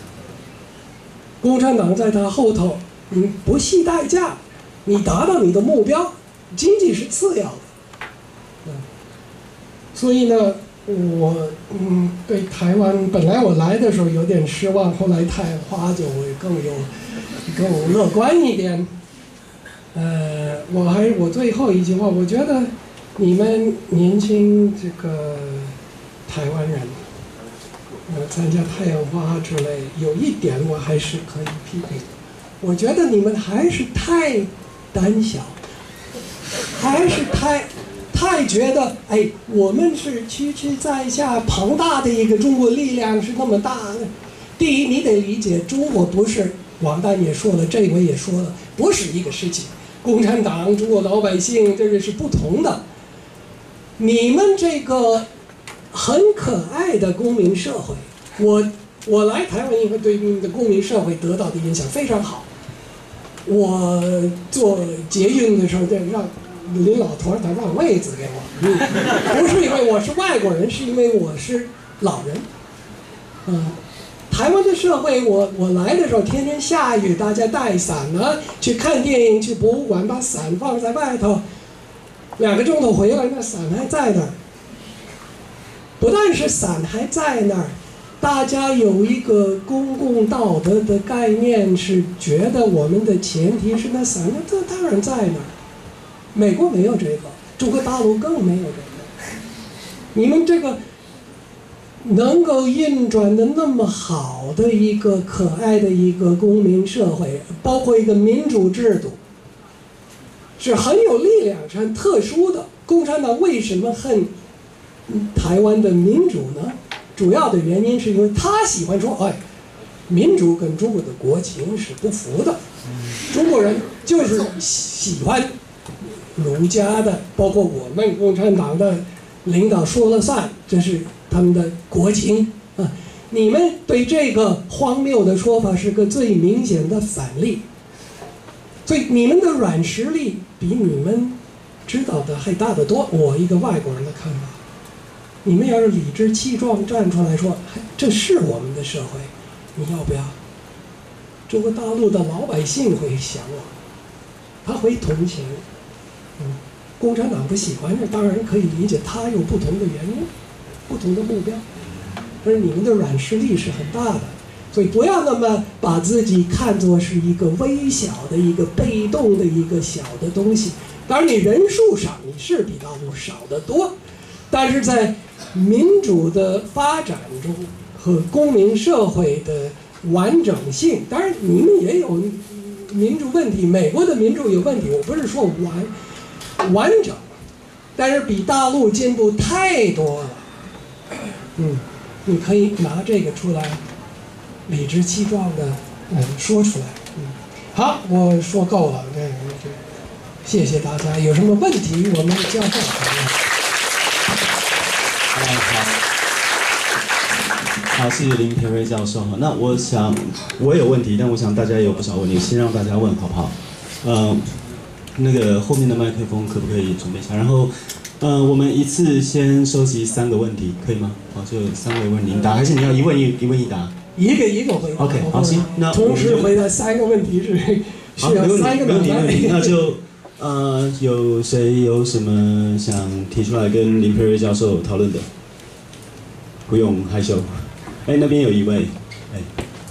共产党在它后头，你不惜代价，你达到你的目标，经济是次要的。嗯，所以呢。我嗯对台湾本来我来的时候有点失望，后来太阳花就会更有更乐观一点。呃，我还我最后一句话，我觉得你们年轻这个台湾人，呃，参加太阳花之类，有一点我还是可以批评，我觉得你们还是太胆小，还是太。太觉得，哎，我们是区区在下庞大的一个中国力量是那么大的。第一，你得理解，中国不是王丹也说了，这回也说了，不是一个事情。共产党、中国老百姓这个是不同的。你们这个很可爱的公民社会，我我来台湾以后，对你们的公民社会得到的影响非常好。我坐捷运的时候，得让。林老头他让位子给我，嗯，不是因为我是外国人，是因为我是老人。嗯，台湾的社会，我我来的时候天天下雨，大家带伞呢，去看电影，去博物馆，把伞放在外头，两个钟头回来，那伞还在那儿。不但是伞还在那儿，大家有一个公共道德的概念，是觉得我们的前提是那伞，那这当然在那儿。美国没有这个，中国大陆更没有这个。你们这个能够运转的那么好的一个可爱的一个公民社会，包括一个民主制度，是很有力量，是很特殊的。共产党为什么恨台湾的民主呢？主要的原因是因为他喜欢说，哎，民主跟中国的国情是不符的，中国人就是喜欢。儒家的，包括我们共产党的领导说了算，这是他们的国情啊！你们对这个荒谬的说法是个最明显的反例，所以你们的软实力比你们知道的还大得多。我一个外国人的看法，你们要是理直气壮站出来说，这是我们的社会，你要不要？中国大陆的老百姓会想我，他会同情。嗯，共产党不喜欢这，当然可以理解，他有不同的原因，不同的目标。但是你们的软实力是很大的，所以不要那么把自己看作是一个微小的、一个被动的一个小的东西。当然，你人数上你是比大陆少得多，但是在民主的发展中和公民社会的完整性，当然你们也有民主问题，美国的民主有问题，我不是说完。完整，但是比大陆进步太多了。嗯，你可以拿这个出来，理直气壮的嗯说出来。嗯，好，我说够了，这个谢谢大家。有什么问题我们交换。 哎，好。 好，谢谢林培瑞教授。那我想我有问题，但我想大家也有不少问题，先让大家问好不好？呃，那个后面的麦克风可不可以准备一下？然后，呃，我们一次先收集三个问题，可以吗？好，就三个问题答，还是你要一问一一问一答？ 一个一个回答。 OK， 好，行，那同时回答三个问题是需要三个脑袋。 那就呃，有谁有什么想提出来跟林培瑞教授讨论的？不用害羞。哎，那边有一位，哎。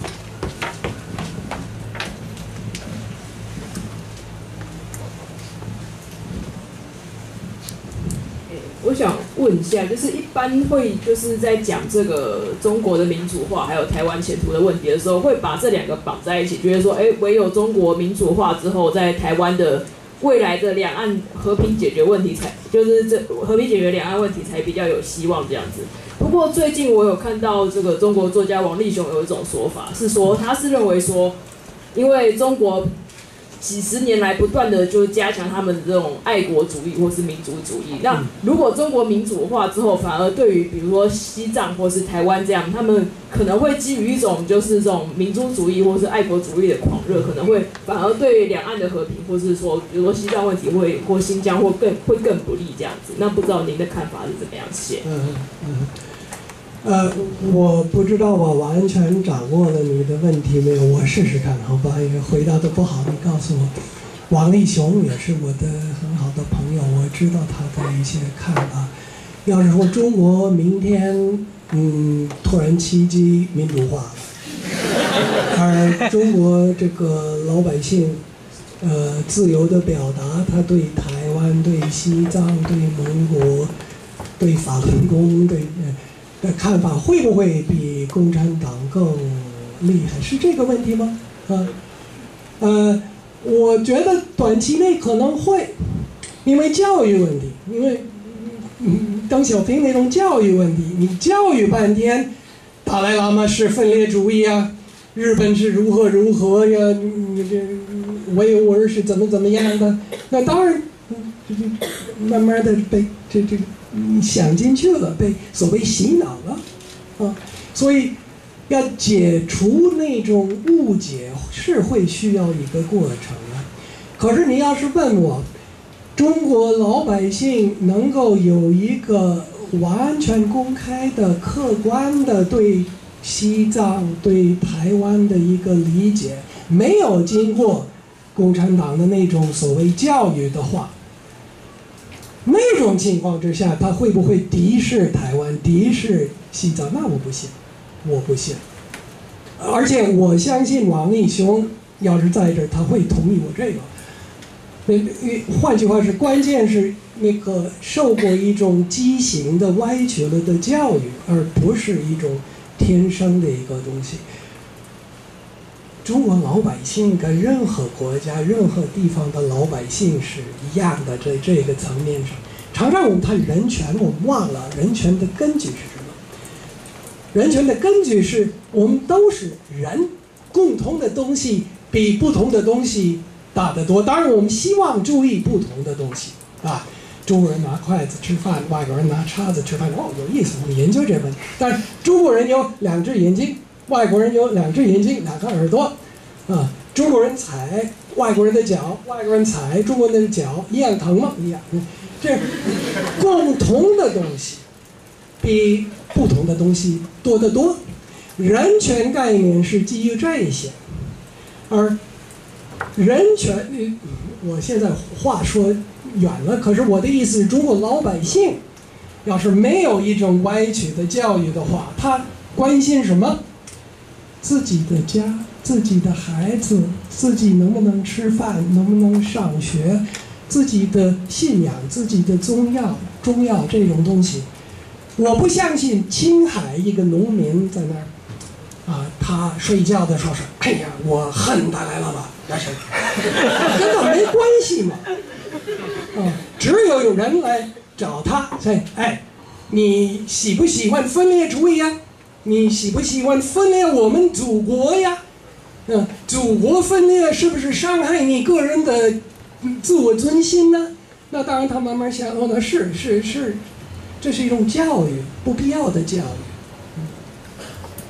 我想问一下，就是一般会就是在讲这个中国的民主化还有台湾前途的问题的时候，会把这两个绑在一起，觉得说，哎，唯有中国民主化之后，在台湾的未来的两岸和平解决问题才，就是这和平解决两岸问题才比较有希望这样子。不过最近我有看到这个中国作家王立雄有一种说法，是说他是认为说，因为中国几十年来不断的就加强他们的这种爱国主义或是民族主义。那如果中国民主化之后，反而对于比如说西藏或是台湾这样，他们可能会基于一种就是这种民族主义或是爱国主义的狂热，可能会反而对两岸的和平，或是说比如说西藏问题会或新疆或更会更不利这样子。那不知道您的看法是怎么样？谢谢。 嗯嗯。呃，我不知道我完全掌握了你的问题没有，我试试看，好吧？因为回答的不好，你告诉我。王立雄也是我的很好的朋友，我知道他的一些看法。要是说中国明天嗯突然奇迹民主化了，而中国这个老百姓呃自由的表达他对台湾、对西藏、对蒙古、对法轮功、对呃。的看法会不会比共产党更厉害？是这个问题吗？啊，呃，我觉得短期内可能会，因为教育问题，因为嗯，邓小平那种教育问题，你教育半天，达赖喇嘛是分裂主义啊，日本是如何如何呀，你这维吾尔是怎么怎么样的，那当然，这这慢慢的被这这。你想进去了，被所谓洗脑了，啊，所以要解除那种误解是会需要一个过程的。可是你要是问我，中国老百姓能够有一个完全公开的、客观的对西藏、对台湾的一个理解，没有经过共产党的那种所谓教育的话，那种情况之下，他会不会敌视台湾、敌视西藏？那我不信，我不信。而且我相信王立雄要是在这儿，他会同意我这个。那换句话是，关键是那个受过一种畸形的、歪曲了的教育，而不是一种天生的一个东西。中国老百姓跟任何国家、任何地方的老百姓是一样的，在这个层面上，常常我们谈人权，我们忘了人权的根据是什么？人权的根据是我们都是人，共同的东西比不同的东西大得多。当然，我们希望注意不同的东西啊。中国人拿筷子吃饭，外国人拿叉子吃饭，哦，有意思，我们研究这个问题。但是中国人有两只眼睛。外国人有两只眼睛，两个耳朵，啊，中国人踩外国人的脚，外国人踩中国人的脚，一样疼吗？一样。这共同的东西比不同的东西多得多。人权概念是基于这些，而人权，我现在话说远了，可是我的意思是，中国老百姓要是没有一种歪曲的教育的话，他关心什么？自己的家、自己的孩子、自己能不能吃饭、能不能上学、自己的信仰、自己的宗教、中药这种东西，我不相信青海一个农民在那儿，啊，他睡觉的时候说：“哎呀，我恨达赖喇嘛。”那是跟他没关系嘛，啊，只有有人来找他，说：“哎，你喜不喜欢分裂主义呀？你喜不喜欢分裂我们祖国呀？嗯，祖国分裂是不是伤害你个人的自我尊心呢？”那当然，他慢慢想，哦，那是是是，这是一种教育，不必要的教育。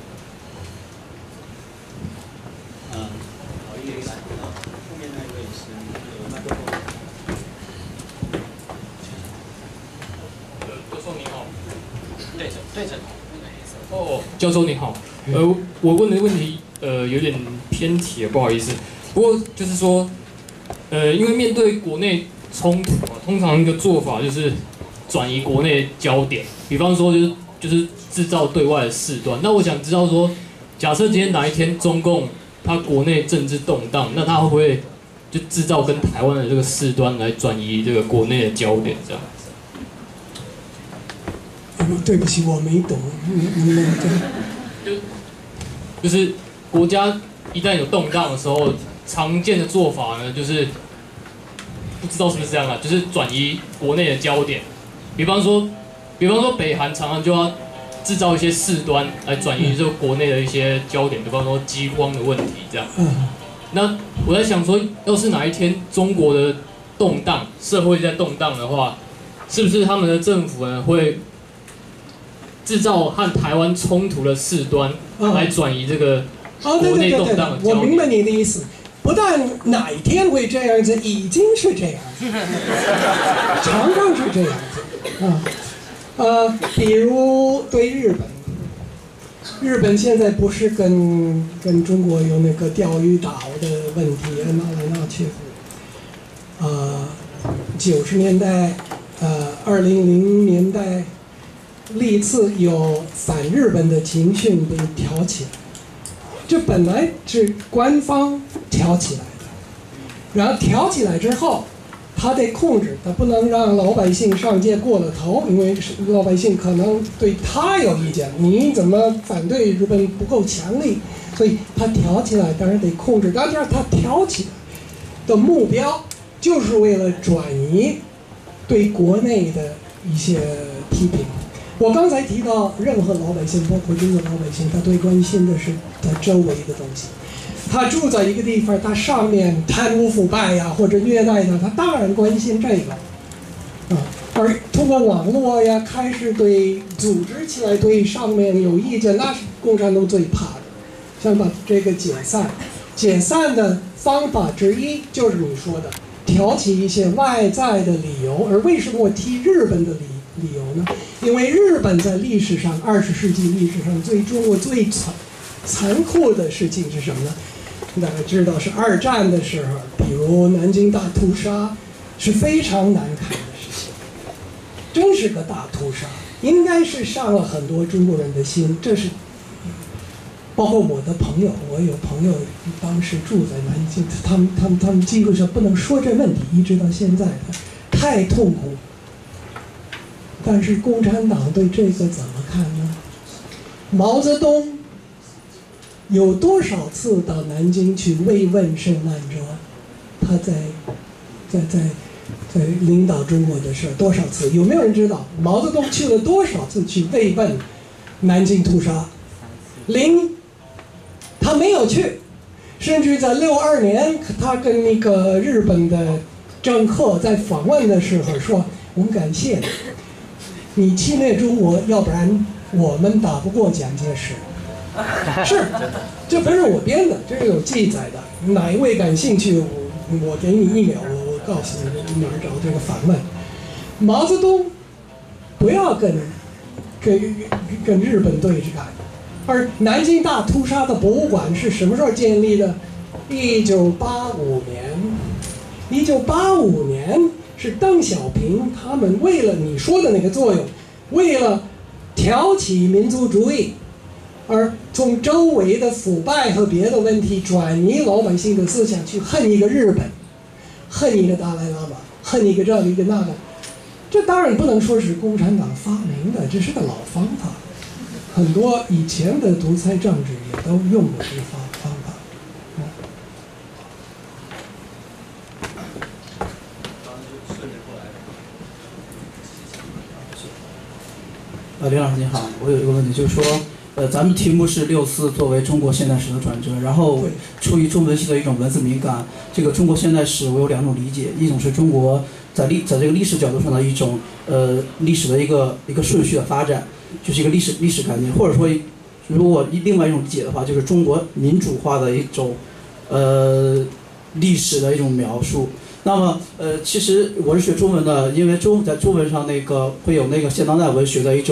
哦，教授你好，呃，我问的问题呃有点偏题，不好意思。不过就是说，呃，因为面对国内冲突啊，通常一个做法就是转移国内焦点，比方说就是就是制造对外的事端。那我想知道说，假设今天哪一天中共它国内政治动荡，那它会不会就制造跟台湾的这个事端来转移这个国内的焦点这样？ 对不起，我没懂，你你们就就是国家一旦有动荡的时候，常见的做法呢，就是不知道是不是这样啊，就是转移国内的焦点。比方说，比方说北韩常常就要制造一些事端来转移这个国内的一些焦点，比方说饥荒的问题这样。那我在想说，要是哪一天中国的动荡，社会在动荡的话，是不是他们的政府呢会制造和台湾冲突的事端，来转移这个国内动荡的焦点？ 我明白你的意思。不但哪一天会这样子，已经是这样子，常常是这样子啊。呃，比如对日本，日本现在不是跟跟中国有那个钓鱼岛的问题闹来闹去，呃，九十年代，呃，二零零年代，历次有反日本的情绪被挑起来。这本来是官方挑起来的，然后挑起来之后，他得控制，他不能让老百姓上街过了头，因为老百姓可能对他有意见，你怎么反对日本不够强力，所以他挑起来，当然得控制。但是他挑起来的目标，就是为了转移对国内的一些批评。我刚才提到，任何老百姓，包括中国老百姓，他最关心的是他周围的东西。他住在一个地方，他上面贪污腐败呀，或者虐待他，他当然关心这个。啊，而通过网络呀，开始对组织起来对上面有意见，那是共产党最怕的，想把这个解散。解散的方法之一就是你说的，挑起一些外在的理由。而为什么我提日本的理由？理由呢？因为日本在历史上，二十世纪历史上最中国最残残酷的事情是什么呢？大家知道是二战的时候，比如南京大屠杀，是非常难看的事情，真是个大屠杀，应该是伤了很多中国人的心。这是包括我的朋友，我有朋友当时住在南京，他们他们他们基本上不能说这问题，一直到现在，太痛苦。但是共产党对这个怎么看呢？毛泽东有多少次到南京去慰问盛万哲？他在在在在领导中国的事，多少次？有没有人知道毛泽东去了多少次去慰问南京屠杀？零，他没有去。甚至在六二年，他跟那个日本的政客在访问的时候说：“我们感谢你。”你侵略中国，要不然我们打不过蒋介石。是，这不是我编的，这是有记载的。哪一位感兴趣，我我给你一秒，我我告诉你哪儿找这个访问。毛泽东不要跟跟跟日本对着干。而南京大屠杀的博物馆是什么时候建立的？一九八五年。一九八五年。是邓小平他们为了你说的那个作用，为了挑起民族主义，而从周围的腐败和别的问题转移老百姓的思想，去恨一个日本，恨一个达赖喇嘛，恨一个这个一个那个。这当然不能说是共产党发明的，这是个老方法，很多以前的独裁政治也都用的这个方方法。 呃，林老师您好，我有一个问题，就是说，呃，咱们题目是六四作为中国现代史的转折，然后出于中文系的一种文字敏感，这个中国现代史我有两种理解，一种是中国在历在这个历史角度上的一种呃历史的一个一个顺序的发展，就是一个历史历史概念，或者说如果另外一种理解的话，就是中国民主化的一种呃历史的一种描述。那么，呃，其实我是学中文的，因为中在中文上那个会有那个现当代文学的一种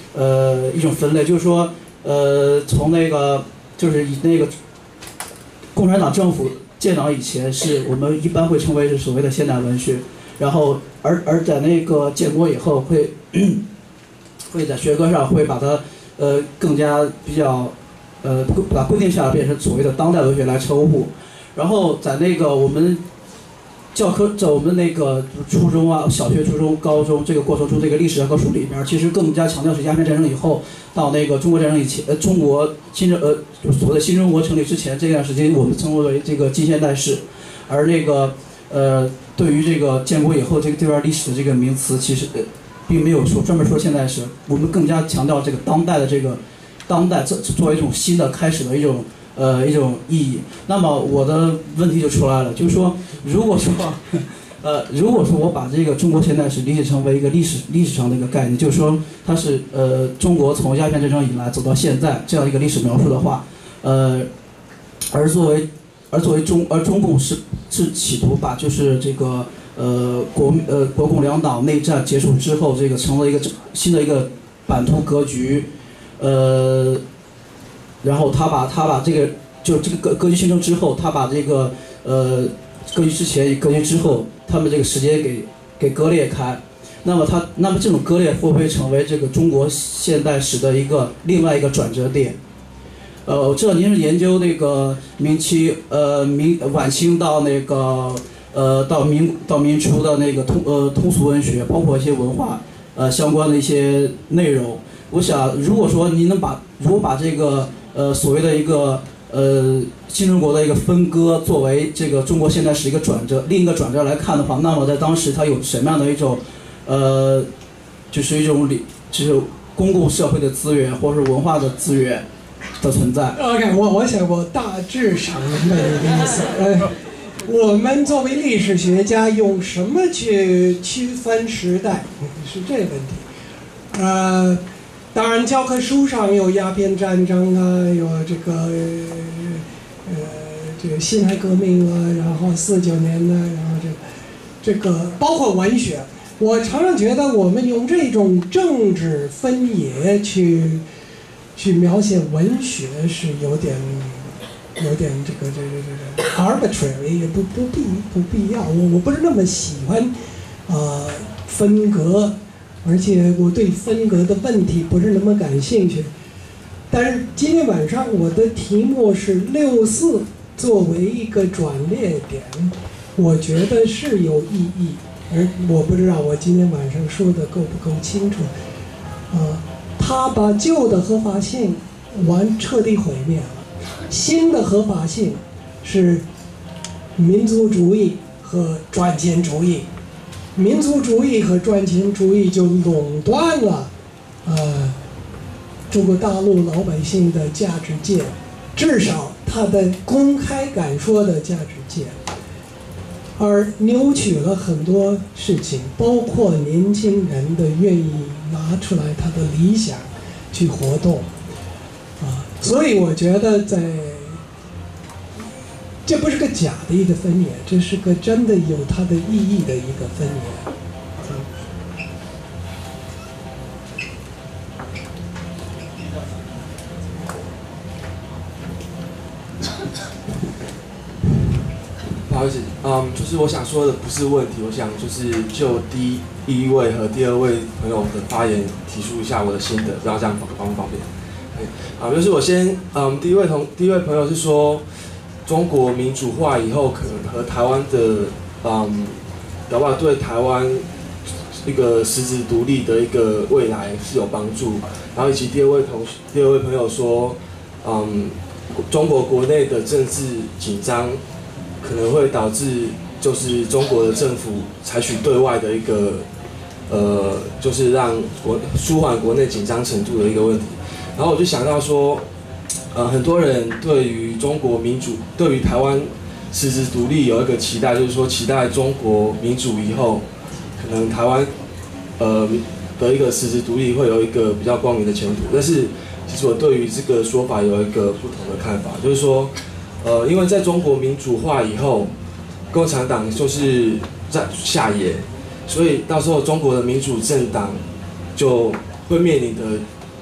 呃一种分类，就是说呃从那个就是以那个共产党政府建党以前，是我们一般会称为是所谓的现代文学，然后而而在那个建国以后会会在学科上会把它呃更加比较呃把规定下来变成所谓的当代文学来称呼，然后在那个我们教科在我们那个初中啊、小学、初中、高中这个过程中，这个历史教科书里边，其实更加强调是鸦片战争以后到那个中国战争以前，呃，中国新呃所谓的新中国成立之前这段时间，我们称为这个近现代史，而那个呃对于这个建国以后这个这段历史的这个名词，其实呃并没有说专门说现代史，我们更加强调这个当代的这个当代作作为一种新的开始的一种。呃，一种意义。那么我的问题就出来了，就是说，如果说，呃，如果说我把这个中国现代史理解成为一个历史历史上的一个概念，就是说它是呃中国从鸦片战争以来走到现在这样一个历史描述的话，呃，而作为而作为中而中共是是企图把就是这个呃国呃国共两党内战结束之后，这个成了一个新的一个版图格局，呃。然后他把他把这个就这个格格局形成之后，他把这个呃格局之前与格局之后，他们这个时间给给割裂开。那么他那么这种割裂会不会成为这个中国现代史的一个另外一个转折点？呃，我知道您是研究那个明清呃明晚清到那个呃到明到明初的那个通呃通俗文学，包括一些文化呃相关的一些内容。我想，如果说您能把如果把这个呃，所谓的一个呃新中国的一个分割，作为这个中国现代史一个转折，另一个转折来看的话，那么在当时它有什么样的一种呃，就是一种理，就是公共社会的资源或者是文化的资源的存在。 OK， 我我想我大致上明白你的意思。呃，我们作为历史学家，用什么去区分时代？是这个问题。呃。当然，教科书上有鸦片战争啊，有这个呃这个辛亥革命啊，然后四九年呢，然后这这个包括文学，我常常觉得我们用这种政治分野去去描写文学是有点有点这个这个这个 arbitrary， 也不不必不必要，我我不是那么喜欢呃分隔。而且我对分隔的问题不是那么感兴趣，但是今天晚上我的题目是六四作为一个转捩点，我觉得是有意义，而我不知道我今天晚上说的够不够清楚。啊，他把旧的合法性完彻底毁灭了，新的合法性是民族主义和赚钱主义。民族主义和赚钱主义就垄断了，呃，中国大陆老百姓的价值界，至少他的公开敢说的价值界，而扭曲了很多事情，包括年轻人的愿意拿出来他的理想去活动，啊，所以我觉得在。这不是个假的一个分野，这是个真的有它的意义的一个分野。 不好意思，嗯，就是我想说的不是问题，我想就是就第一位和第二位朋友的发言提出一下我的心得，不知道这样方不方便？啊，就是我先，嗯，第一位同第一位朋友是说。中国民主化以后，可能和台湾的，嗯，搞不好对台湾一个实质独立的一个未来是有帮助。然后以及第二位同第二位朋友说，嗯，中国国内的政治紧张可能会导致就是中国的政府采取对外的一个，呃，就是让国舒缓国内紧张程度的一个问题。然后我就想到说。呃，很多人对于中国民主，对于台湾实质独立有一个期待，就是说期待中国民主以后，可能台湾呃的一个实质独立会有一个比较光明的前途。但是，其实我对于这个说法有一个不同的看法，就是说，呃，因为在中国民主化以后，共产党就是在下野，所以到时候中国的民主政党就会面临的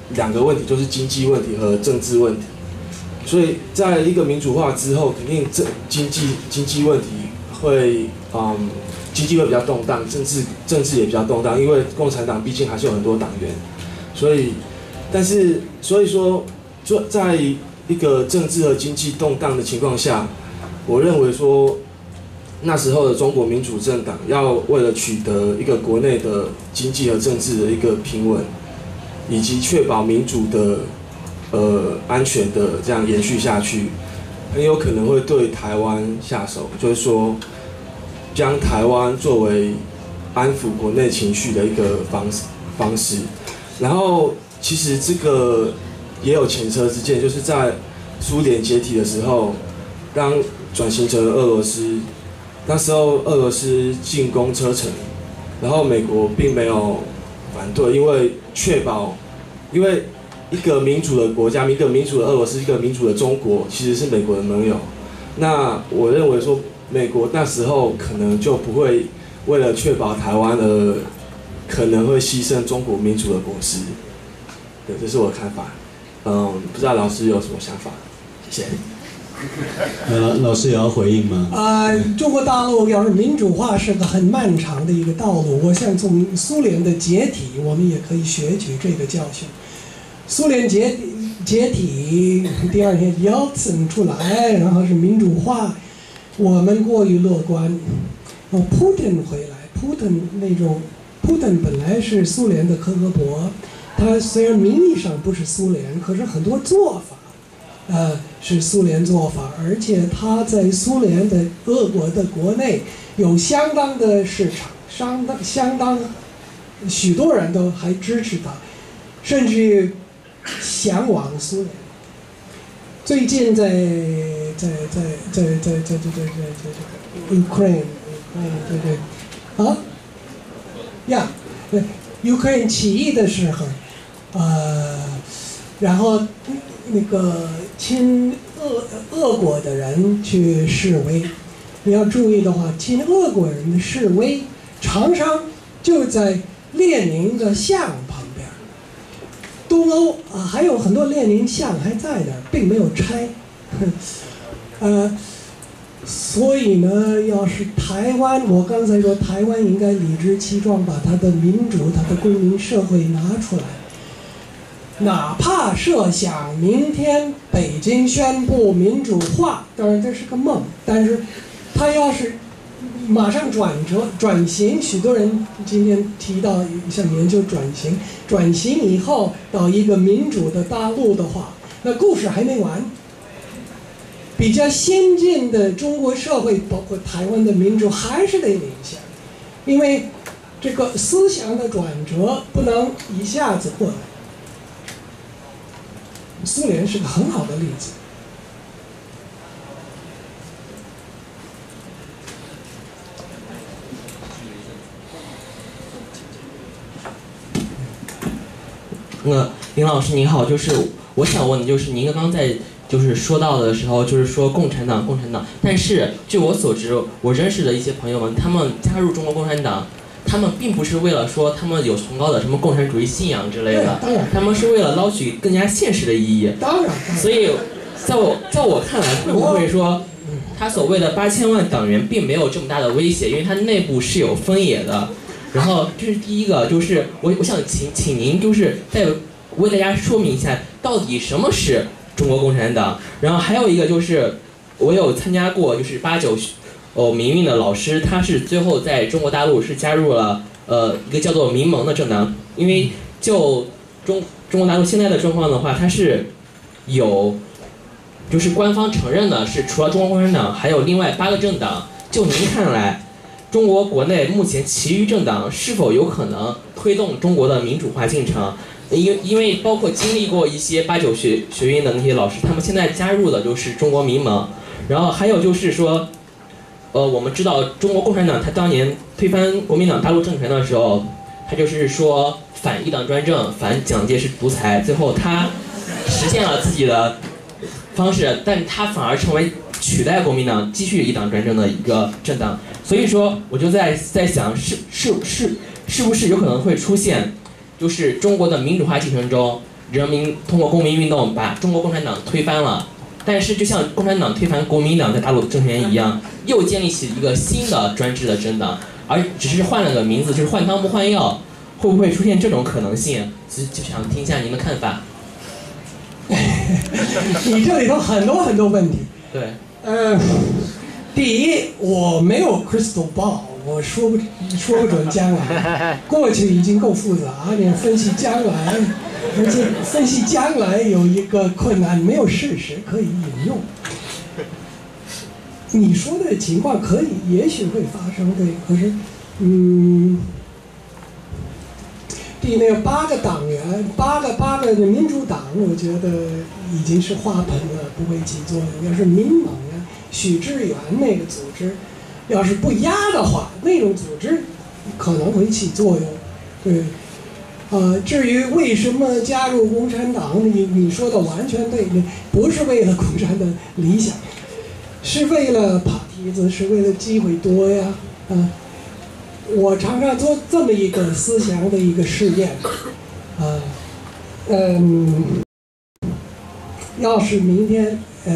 两个问题，就是经济问题和政治问题。所以在一个民主化之后，肯定政经济经济问题会嗯经济会比较动荡，政治政治也比较动荡，因为共产党毕竟还是有很多党员，所以但是所以说就在一个政治和经济动荡的情况下，我认为说那时候的中国民主政党要为了取得一个国内的经济和政治的一个平稳，以及确保民主的呃安全的这样延续下去，很有可能会对台湾下手，就是说将台湾作为安抚国内情绪的一个方式方式。然后其实这个也有前车之鉴，就是在苏联解体的时候，当转型成俄罗斯，那时候俄罗斯进攻车臣，然后美国并没有反对，因为确保，因为一个民主的国家，一个民主的俄罗斯，一个民主的中国，其实是美国的盟友。那我认为说，美国那时候可能就不会为了确保台湾而可能会牺牲中国民主的果实。对，这是我的看法。嗯，不知道老师有什么想法？谢谢。 呃，老师也要回应吗？ 啊、呃，中国大陆要是民主化是个很漫长的一个道路。我想从苏联的解体，我们也可以学取这个教训。苏联解体，解体第二天姚森出来，然后是民主化，我们过于乐观。然后普京回来，普京那种，普京本来是苏联的科格勃，他虽然名义上不是苏联，可是很多做法。呃，是苏联做法，而且他在苏联的俄国的国内有相当的市场，相当相当，许多人都还支持他，甚至于向往苏联。最近在在在在在在在在在 Ukraine， 对对，啊，呀，对 Ukraine 起义的时候，呃，然后那个。亲俄俄国的人去示威，你要注意的话，亲俄国人的示威常常就在列宁的像旁边。东欧啊，还有很多列宁像还在那儿，并没有拆。呃，所以呢，要是台湾，我刚才说台湾应该理直气壮把它的民主、它的公民社会拿出来。哪怕设想明天北京宣布民主化，当然这是个梦，但是他要是马上转折转型，许多人今天提到像研究转型，转型以后到一个民主的大陆的话，那故事还没完。比较先进的中国社会，包括台湾的民主，还是得领先，因为这个思想的转折不能一下子过来。苏联是个很好的例子。 那林老师您好，就是我想问的就是您刚刚在就是说到的时候，就是说共产党共产党，但是据我所知，我认识的一些朋友们，他们加入中国共产党，他们并不是为了说他们有崇高的什么共产主义信仰之类的，他们是为了捞取更加现实的意义。 当然， 所以在我在我看来，会不会说他所谓的八千万党员并没有这么大的威胁，因为他内部是有分野的。然后这是第一个，就是我我想请请您就是再为大家说明一下，到底什么是中国共产党。然后还有一个就是我有参加过就是八九哦民运的老师，他是最后在中国大陆是加入了呃一个叫做民盟的政党，因为就中中国大陆现在的状况的话，它是有就是官方承认的是除了中国共产党还有另外八个政党。就您看来，中国国内目前其余政党是否有可能推动中国的民主化进程？因因为包括经历过一些八九学学运的那些老师，他们现在加入的就是中国民盟。然后还有就是说，呃，我们知道中国共产党他当年推翻国民党大陆政权的时候，他就是说反一党专政，反蒋介石独裁，最后他实现了自己的方式，但他反而成为取代国民党继续一党专政的一个政党。所以说，我就在在想，是是是是不是有可能会出现，就是中国的民主化进程中， 人民通过公民运动把中国共产党推翻了。但是就像共产党推翻国民党在大陆的政权一样，又建立起一个新的专制的政党，而只是换了个名字，就是换汤不换药，会不会出现这种可能性？就就想听一下您的看法。 你这里头很多很多问题。 对。 呃，第一，我没有 crystal ball， 我说不说不准将来，过去已经够复杂，你分析将来。而且分析将来有一个困难，没有事实可以引用。你说的情况可以，也许会发生，对。可是，嗯，第那个八个党员，八个八个的民主党，我觉得已经是花盆了，不会起作用。要是民盟啊、许志远那个组织，要是不压的话，那种组织可能会起作用，对。呃，至于为什么加入共产党，你你说的完全对，不是为了共产的理想，是为了爬梯子，是为了机会多呀。啊、呃，我常常做这么一个思想的一个试验，啊、呃，嗯，要是明天，呃，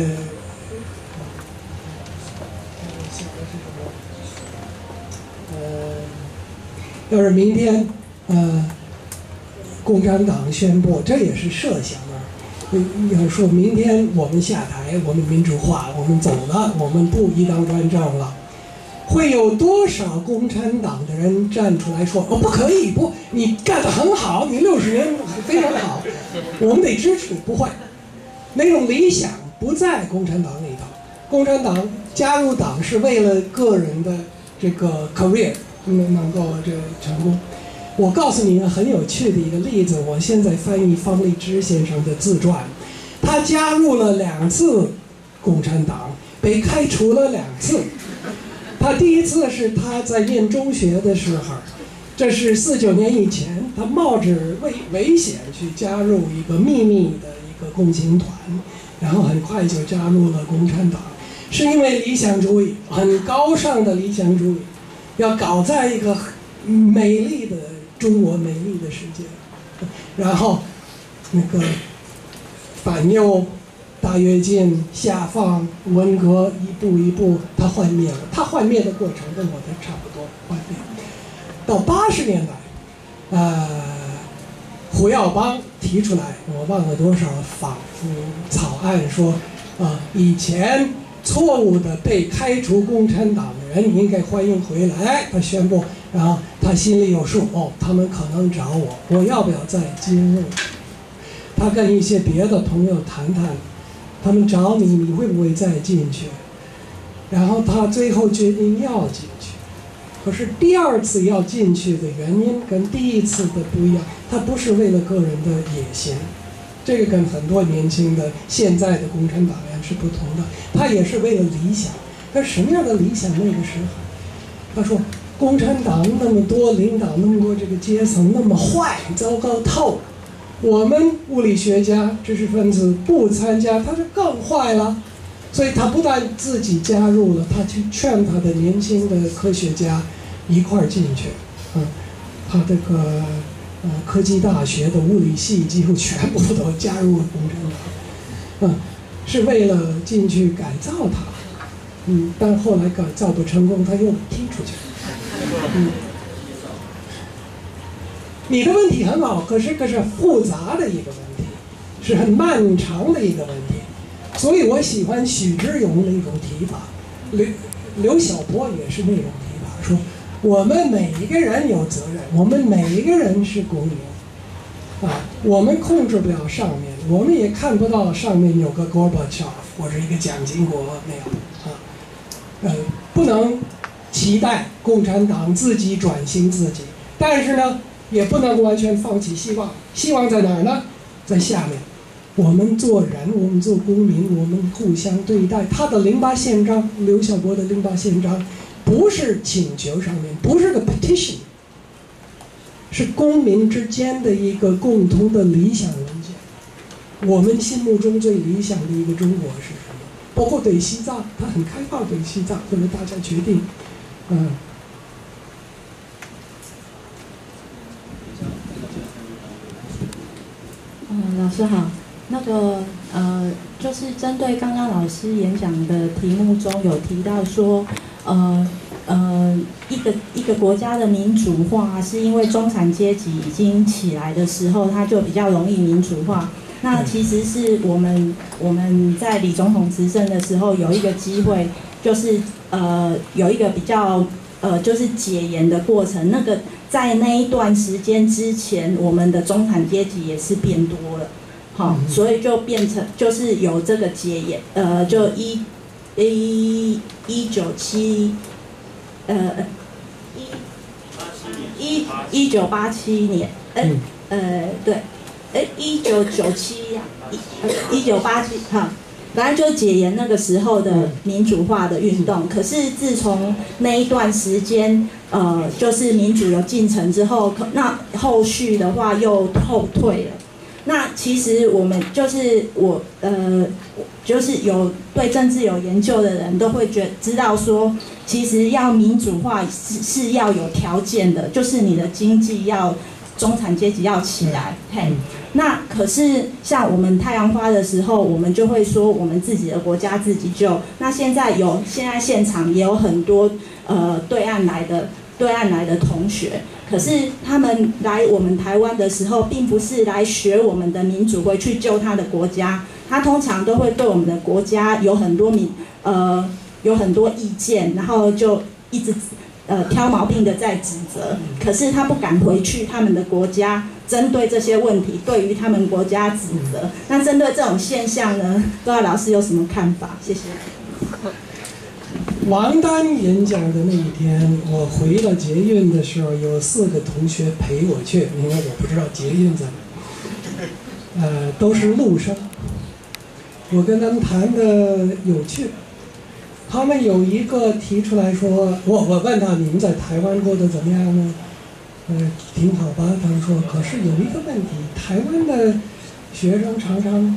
想的是什么？呃，要是明天，呃。共产党宣布，这也是设想啊。要说明天我们下台，我们民主化，我们走了，我们不一党专政了，会有多少共产党的人站出来说：“哦，不可以，不，你干得很好，你六十年非常好，我们得支持你。”不会，那种理想不在共产党里头。共产党加入党是为了个人的这个 career 能能够这成功。我告诉你一个很有趣的一个例子，我现在翻译方励之先生的自传，他加入了两次共产党，被开除了两次。他第一次是他在念中学的时候，这是四九年以前，他冒着危危险去加入一个秘密的一个共青团，然后很快就加入了共产党，是因为理想主义，很高尚的理想主义，要搞在一个美丽的中国美丽的世界，然后那个反右、大跃进、下放、文革，一步一步他幻灭了。他幻灭的过程跟我的差不多，幻灭。到八十年代，呃，胡耀邦提出来，我忘了多少仿草案说，啊、呃，以前错误的被开除共产党的人应该欢迎回来。他宣布。然后他心里有数，哦，他们可能找我，我要不要再进入？他跟一些别的朋友谈谈，他们找你，你会不会再进去？然后他最后决定要进去。可是第二次要进去的原因跟第一次的不一样，他不是为了个人的野心，这个跟很多年轻的现在的共产党员是不同的，他也是为了理想。但什么样的理想？那个时候，他说。共产党那么多领导，那么多这个阶层那么坏，糟糕透了。我们物理学家、知识分子不参加，他就更坏了。所以他不但自己加入了，他去劝他的年轻的科学家一块儿进去。嗯，他这个呃科技大学的物理系几乎全部都加入了共产党。嗯，是为了进去改造他。嗯，但后来改造不成功，他又踢出去。嗯，你的问题很好，可是可是复杂的一个问题，是很漫长的一个问题，所以我喜欢许知永的一种提法，刘刘晓波也是那种提法，说我们每一个人有责任，我们每一个人是公民，啊，我们控制不了上面，我们也看不到上面有个 Gorbachev 或者一个蒋经国那样，啊，呃，不能。期待共产党自己转型自己，但是呢，也不能完全放弃希望。希望在哪儿呢？在下面，我们做人，我们做公民，我们互相对待。他的零八宪章，刘晓波的零八宪章，不是请求上面，不是个 petition， 是公民之间的一个共同的理想文件。我们心目中最理想的一个中国是什么？包括对西藏，他很开放对西藏，或者大家决定。嗯， 嗯，老师好。那个呃，就是针对刚刚老师演讲的题目中有提到说，呃呃，一个一个国家的民主化，是因为中产阶级已经起来的时候，它就比较容易民主化。那其实是我们我们在李总统执政的时候有一个机会，就是呃有一个比较呃就是解严的过程。那个在那一段时间之前，我们的中产阶级也是变多了。好，所以就变成就是有这个解严，呃，就一一一九七，呃，一一一九八七年，哎，呃，对，哎，一九九七呀，一一九八七，哈，反正就解严那个时候的民主化的运动。可是自从那一段时间，呃，就是民主有进程之后，那后续的话又后退了。那其实我们就是我呃，就是有对政治有研究的人都会觉知道说，其实要民主化是是要有条件的，就是你的经济要中产阶级要起来，嘿。那可是像我们太阳花的时候，我们就会说我们自己的国家自己救。那现在有现在现场也有很多呃对岸来的对岸来的同学。可是他们来我们台湾的时候，并不是来学我们的民主，回去救他的国家。他通常都会对我们的国家有很多民呃有很多意见，然后就一直呃挑毛病的在指责。可是他不敢回去他们的国家，针对这些问题，对于他们国家指责。那针对这种现象呢，不知道老师有什么看法？谢谢。 王丹演讲的那一天，我回了捷运的时候，有四个同学陪我去，因为我不知道捷运在哪，呃，都是陆生。我跟他们谈的有趣，他们有一个提出来说，我我问他你们在台湾过得怎么样呢？呃，挺好吧。他们说，可是有一个问题，台湾的学生常常。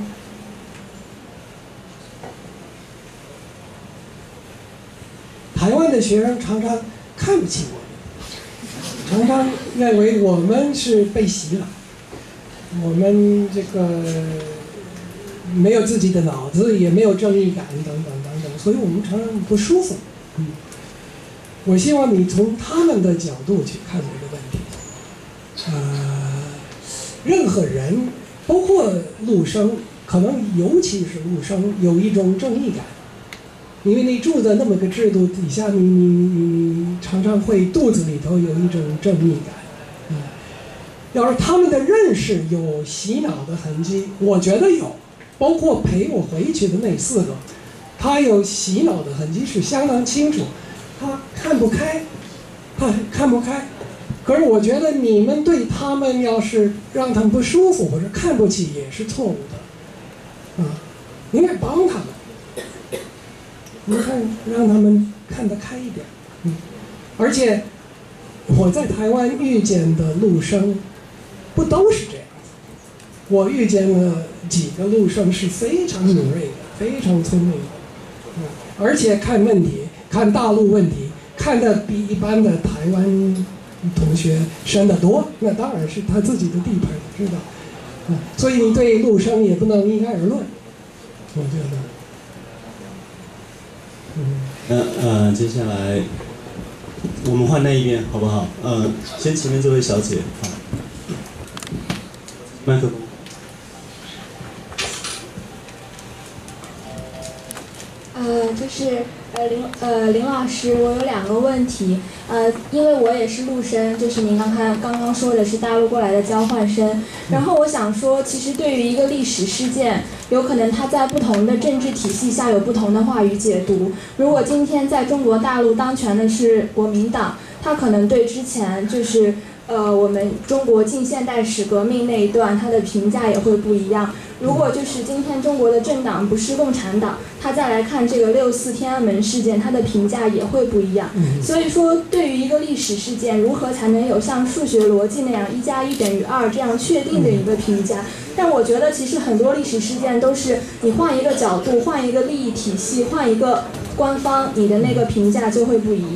台湾的学生常常看不起我们，常常认为我们是被洗脑，我们这个没有自己的脑子，也没有正义感，等等等等，所以我们常常不舒服。嗯，我希望你从他们的角度去看这个问题。呃，任何人，包括陆生，可能尤其是陆生，有一种正义感。因为你住在那么个制度底下，你你你常常会肚子里头有一种正义感，嗯，要是他们的认识有洗脑的痕迹，我觉得有，包括陪我回去的那四个，他有洗脑的痕迹是相当清楚，他看不开，他看不开，可是我觉得你们对他们要是让他们不舒服或者看不起也是错误的，啊，应该帮他们。你看，让他们看得开一点，嗯，而且我在台湾遇见的陆生，不都是这样子。我遇见了几个陆生是非常敏锐的，非常聪明的，嗯，而且看问题，看大陆问题，看得比一般的台湾同学深得多。那当然是他自己的地盘，知道，嗯，所以你对陆生也不能一概而论，我觉得。 那呃，接下来我们换那一边好不好？呃，先前面这位小姐，好，麦克风。 呃，就是呃林呃林老师，我有两个问题。呃，因为我也是陆生，就是您刚刚刚刚说的是大陆过来的交换生。然后我想说，其实对于一个历史事件，有可能它在不同的政治体系下有不同的话语解读。如果今天在中国大陆当权的是国民党，他可能对之前就是呃我们中国近现代史革命那一段，他的评价也会不一样。如果就是今天中国的政党不是共产党，他再来看这个六四天安门事件，他的评价也会不一样。所以说，对于一个历史事件，如何才能有像数学逻辑那样一加一等于二这样确定的一个评价？但我觉得其实很多历史事件都是你换一个角度，换一个利益体系，换一个官方，你的那个评价就会不一样。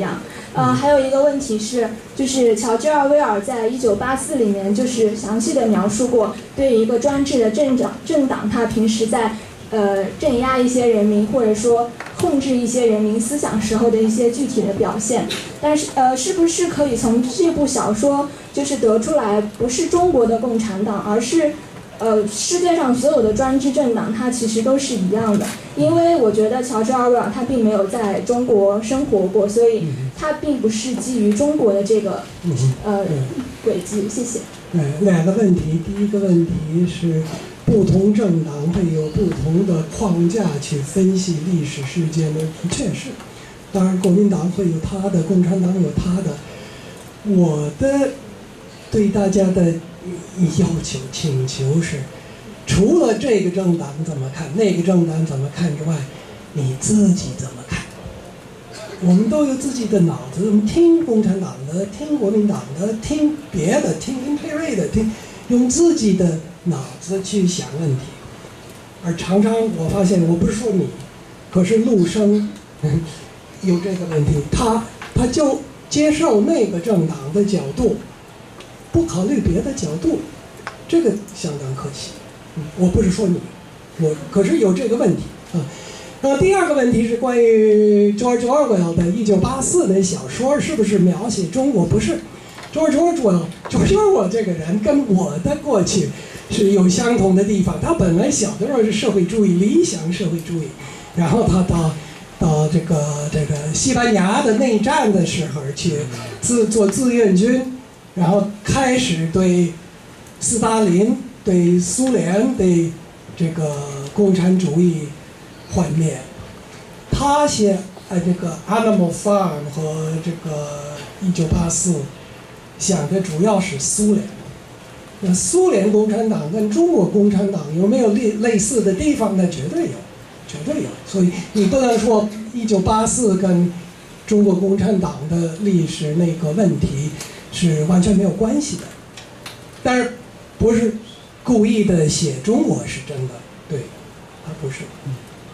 呃，还有一个问题是，就是乔治·奥威尔在《一九八四》里面就是详细的描述过，对于一个专制的政党，政党他平时在呃镇压一些人民，或者说控制一些人民思想时候的一些具体的表现。但是呃，是不是可以从这部小说就是得出来，不是中国的共产党，而是呃，世界上所有的专制政党，它其实都是一样的。因为我觉得乔治·奥威尔他并没有在中国生活过，所以他并不是基于中国的这个呃轨迹。谢谢。 呃，两个问题，第一个问题是，不同政党会有不同的框架去分析历史事件的，的确是。当然，国民党会有他的，共产党有他的。我的对大家的要求、请求是，除了这个政党怎么看，那个政党怎么看之外，你自己怎么看？我们都有自己的脑子，我们听共产党的，听国民党的，听别的，听林佩瑞的，听，用自己的脑子去想问题。而常常我发现，我不是说你，可是陆生有这个问题，他他就接受那个政党的角度，不考虑别的角度，这个相当可惜。嗯，我不是说你，我可是有这个问题啊。那第二个问题是关于 George Orwell 的《一九八四》的小说是不是描写中国？不是 ，George Orwell George Orwell 这个人跟我的过去是有相同的地方。他本来小的时候是社会主义，理想社会主义，然后他到到这个这个西班牙的内战的时候去自做志愿军，然后开始对斯大林、对苏联、对这个共产主义幻灭。他写呃这个 Animal Farm 和这个一九八四想的主要是苏联。那苏联共产党跟中国共产党有没有类类似的地方呢？绝对有，绝对有。所以你不能说一九八四跟中国共产党的历史那个问题是完全没有关系的。但是不是故意的写中国是真的，对，他不是。嗯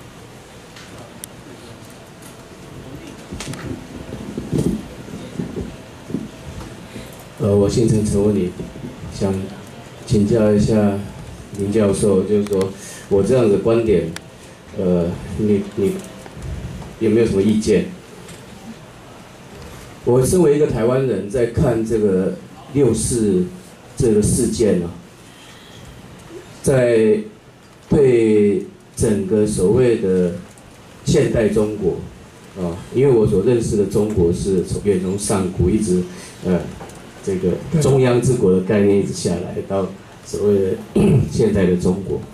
呃，我姓陈，陈文礼，想请教一下林教授，就是说我这样的观点，呃，你你有没有什么意见？我身为一个台湾人，在看这个六四这个事件呢、啊，在对整个所谓的现代中国啊，因为我所认识的中国是从远从上古一直呃。这个中央治国的概念一直下来，到所谓的现代的中国。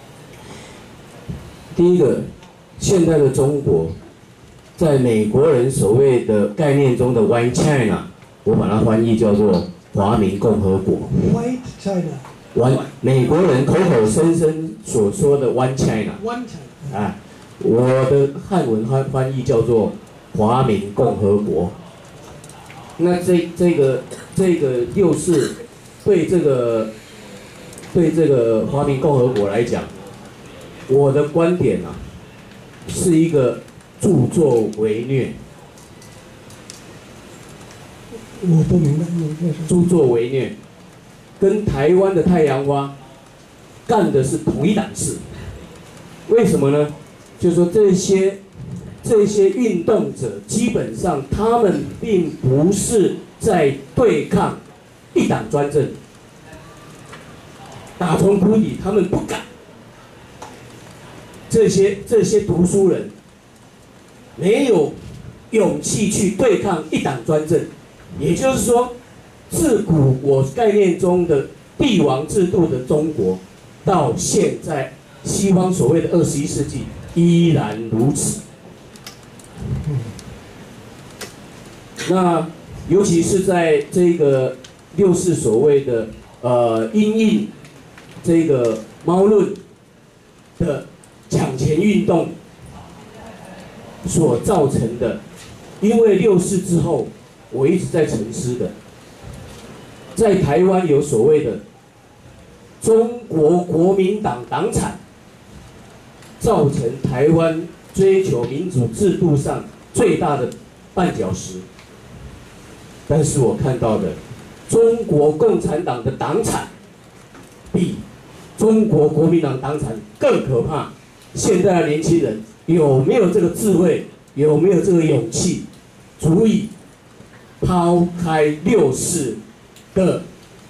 第一个，现代的中国，在美国人所谓的概念中的 White China， 我把它翻译叫做华民共和国。 White China。 完，美国人口口声声所说的 One China。One China。啊，我的汉文翻翻译叫做华民共和国。那这这个这个六四对这个对这个华民共和国来讲，我的观点啊，是一个助纣为虐。 我不明白你这是。 助纣为虐，跟台湾的太阳花干的是同一档事。为什么呢？就是说这些。这些运动者基本上，他们并不是在对抗一党专政，打从骨底他们不敢。这些这些读书人没有勇气去对抗一党专政，也就是说，自古我概念中的帝王制度的中国，到现在西方所谓的二十一世纪依然如此。那尤其是在这个六四所谓的呃因应这个猫论的抢钱运动所造成的，因为六四之后，我一直在沉思的，在台湾有所谓的中国国民党党产，造成台湾追求民主制度上最大的绊脚石。 但是我看到的中国共产党的党产比中国国民党党产更可怕。现在的年轻人有没有这个智慧，有没有这个勇气，足以抛开六四的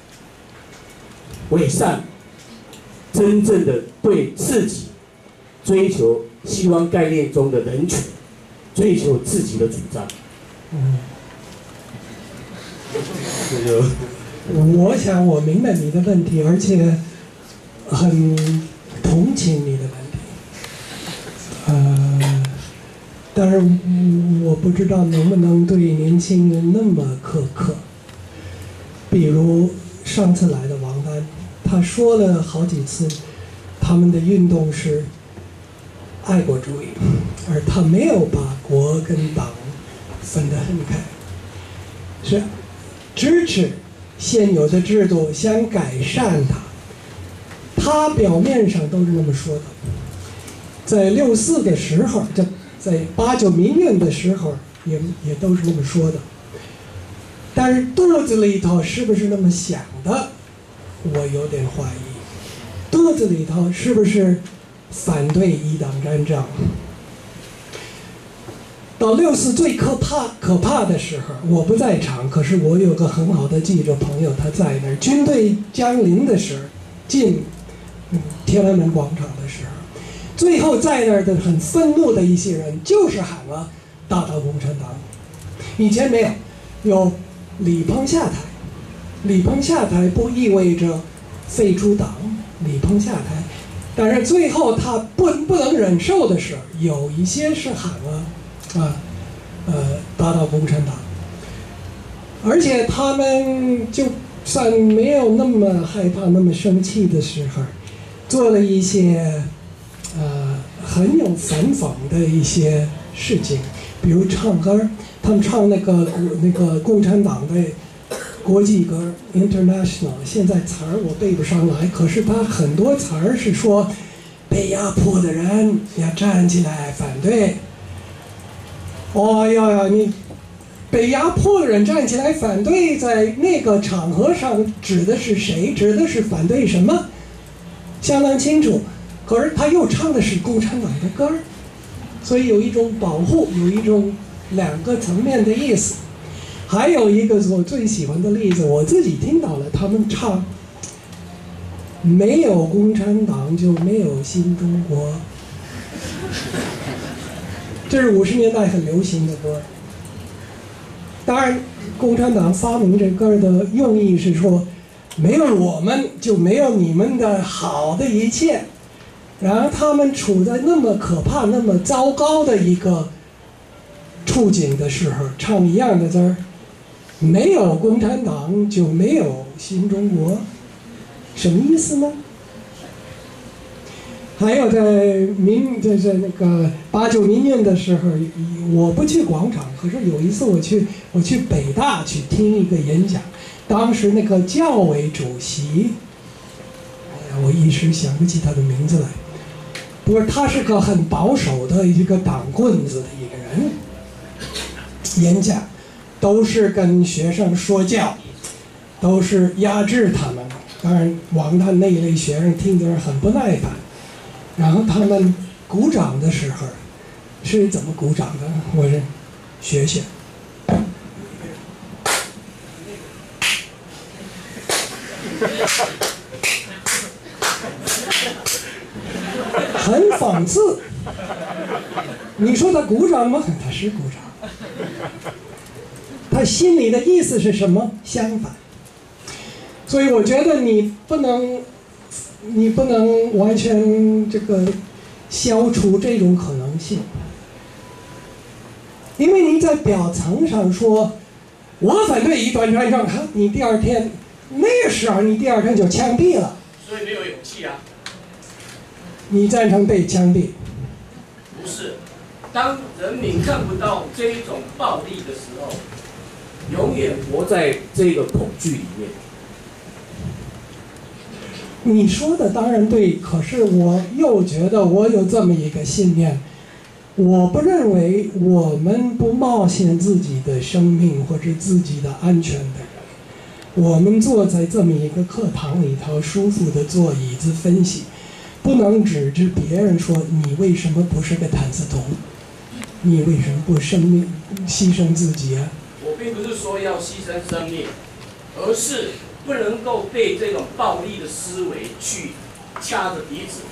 伪善，真正的对自己追求西方概念中的人权，追求自己的主张？ 嗯， 这就我想我明白你的问题，而且很同情你的问题。呃，但是我不知道能不能对年轻人那么苛刻。比如上次来的王丹，他说了好几次，他们的运动是爱国主义，而他没有把国跟党分得很开，是支持现有的制度，想改善它。他表面上都是那么说的。在六四的时候，在在八九民运的时候，也也都是那么说的。但是肚子里头是不是那么想的，我有点怀疑。肚子里头是不是反对一党专政？到六四最可怕可怕的时候，我不在场，可是我有个很好的记者朋友，他在那儿。军队将临的时候，进天安门广场的时候，最后在那儿的很愤怒的一些人，就是喊了“打倒共产党”。以前没有，有李鹏下台，李鹏下台不意味着废除党，李鹏下台，但是最后他不不能忍受的时候，有一些是喊了啊，呃，打倒共产党，而且他们就算没有那么害怕、那么生气的时候，做了一些呃很有反讽的一些事情，比如唱歌，他们唱那个那个共产党的国际歌 International， 现在词儿我背不上来，可是他很多词儿是说被压迫的人要站起来反对。哦呀呀，你被压迫的人站起来反对，在那个场合上指的是谁？指的是反对什么？相当清楚。可是他又唱的是共产党的歌，所以有一种保护，有一种两个层面的意思。还有一个我最喜欢的例子，我自己听到了，他们唱没有共产党就没有新中国，这是五十年代很流行的歌。当然共产党发明这歌的用意是说，没有我们就没有你们的好的一切。然后他们处在那么可怕那么糟糕的一个处境的时候，唱一样的字儿，没有共产党就没有新中国，什么意思呢？还有在民在在那个八九民运的时候，我不去广场，可是有一次我去我去北大去听一个演讲，当时那个教委主席，哎呀，我一时想不起他的名字来，不过他是个很保守的一个党棍子的一个人，演讲都是跟学生说教，都是压制他们。当然王丹那一类学生听着很不耐烦，然后他们鼓掌的时候是怎么鼓掌的？我是学学。很讽刺。你说他鼓掌吗？他是鼓掌。他心里的意思是什么？相反。所以我觉得你不能，你不能完全这个消除这种可能性，因为你在表层上说，我反对一党专政，你第二天那个时候你第二天就枪毙了。 所以没有勇气啊。 你赞成被枪毙？ 不是，当人民看不到这一种暴力的时候，永远活在这个恐惧里面。 你说的当然对，可是我又觉得我有这么一个信念： 我不认为我们不冒险自己的生命或者自己的安全的人，我们坐在这么一个课堂里头，舒服的坐椅子分析，不能指着别人说你为什么不是个坦克头，你为什么不生命牺牲自己啊？ 我并不是说要牺牲生命，而是不能够被这种暴力的思维去掐着鼻子。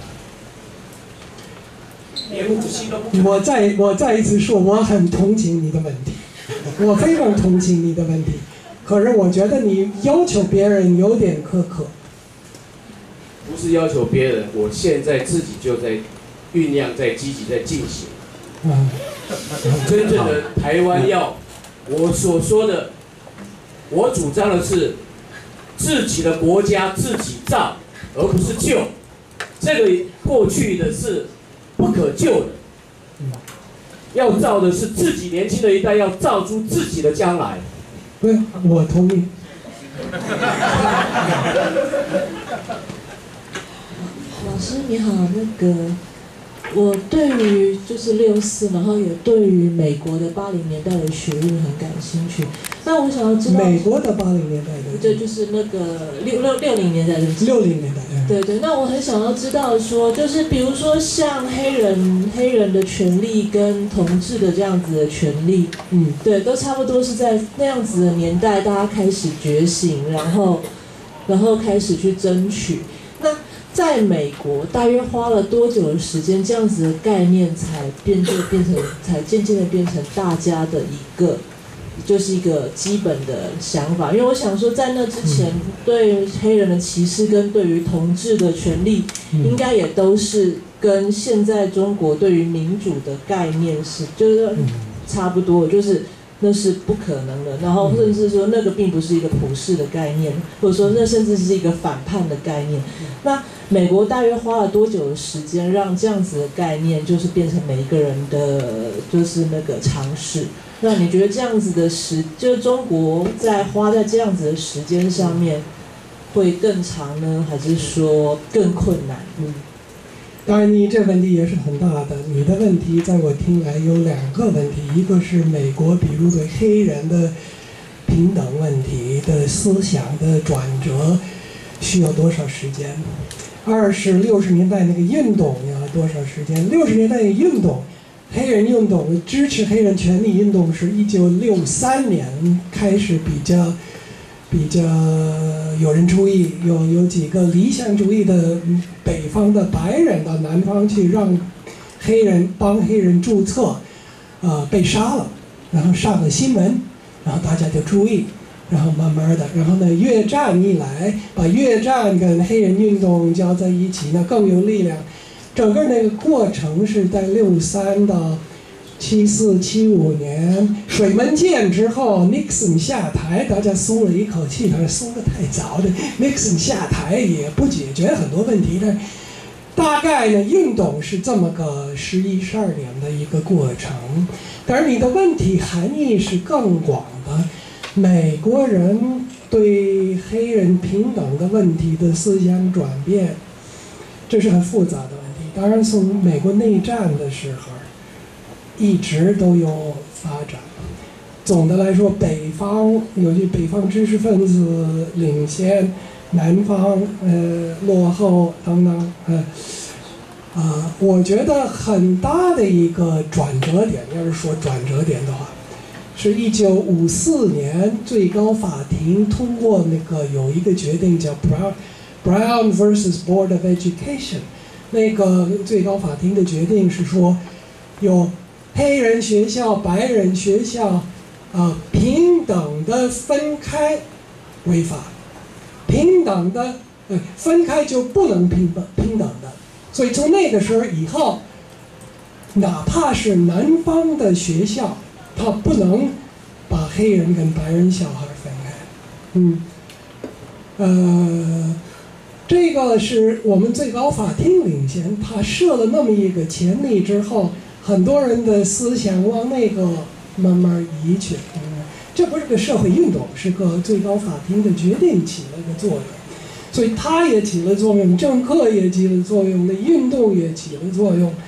连呼吸都不。 我再我再一次说，我很同情你的问题，我非常同情你的问题。可是我觉得你要求别人有点苛刻。 不是要求别人，我现在自己就在酝酿，在积极在进行。 嗯， 真正的台湾要，我所说的，我主张的是自己的国家自己造，而不是救。这个过去的是不可救的，要造的是自己年轻的一代要造出自己的将来。 对，我同意。 老师你好，那个我对于就是六四，然后也对于美国的八零年代的学运很感兴趣。那我想要知道美国的八零年代的， 对，就是那个六六六零年代的， 六零年代， 对对。那我很想要知道说，就是比如说像黑人黑人的权利跟同志的这样子的权利， 嗯， 对，都差不多是在那样子的年代，大家开始觉醒，然后然后开始去争取。那在美国，大约花了多久的时间，这样子的概念才变就变成，才渐渐的变成大家的一个，就是一个基本的想法。因为我想说，在那之前，对黑人的歧视跟对于同志的权利，应该也都是跟现在中国对于民主的概念是，就是差不多，就是那是不可能的。然后甚至说，那个并不是一个普世的概念，或者说那甚至是一个反叛的概念。那美国大约花了多久的时间，让这样子的概念就是变成每一个人的，就是那个尝试？那你觉得这样子的时，就是中国在花在这样子的时间上面，会更长呢，还是说更困难？ 嗯，当然，你这问题也是很大的。你的问题在我听来有两个问题，一个是美国，比如对黑人的平等问题的思想的转折需要多少时间？二是六十年代那个运动要多少时间？六十年代的运动，黑人运动支持黑人权利运动是一九六三年开始比较比较有人注意，有有几个理想主义的北方的白人到南方去让黑人帮黑人注册，呃被杀了，然后上了新闻，然后大家就注意。然后慢慢的，然后呢，越战一来，把越战跟黑人运动交在一起，那更有力量。整个那个过程是在六三到七四七五年水门舰之后 ，Nixon 下台，大家松了一口气，但是松得太早的 ，Nixon 下台也不解决很多问题的。大概呢，运动是这么个十一十二年的一个过程。但是你的问题含义是更广的。美国人对黑人平等的问题的思想转变，这是很复杂的问题。当然，从美国内战的时候，一直都有发展。总的来说，北方尤其北方知识分子领先，南方呃落后等等，呃啊，我觉得很大的一个转折点，要是说转折点的话。是一九五四年最高法庭通过那个有一个决定叫 Brown Brown versus Board of Education， 那个最高法庭的决定是说，有黑人学校、白人学校，啊、呃、平等的分开违法，平等的呃分开就不能平等平等的，所以从那个时候以后，哪怕是南方的学校。他不能把黑人跟白人小孩分开，嗯，呃，这个是我们最高法庭领先，他设了那么一个前例之后，很多人的思想往那个慢慢移去，嗯，这不是个社会运动，是个最高法庭的决定起了个作用，所以它也起了作用，政客也起了作用，那运动也起了作用。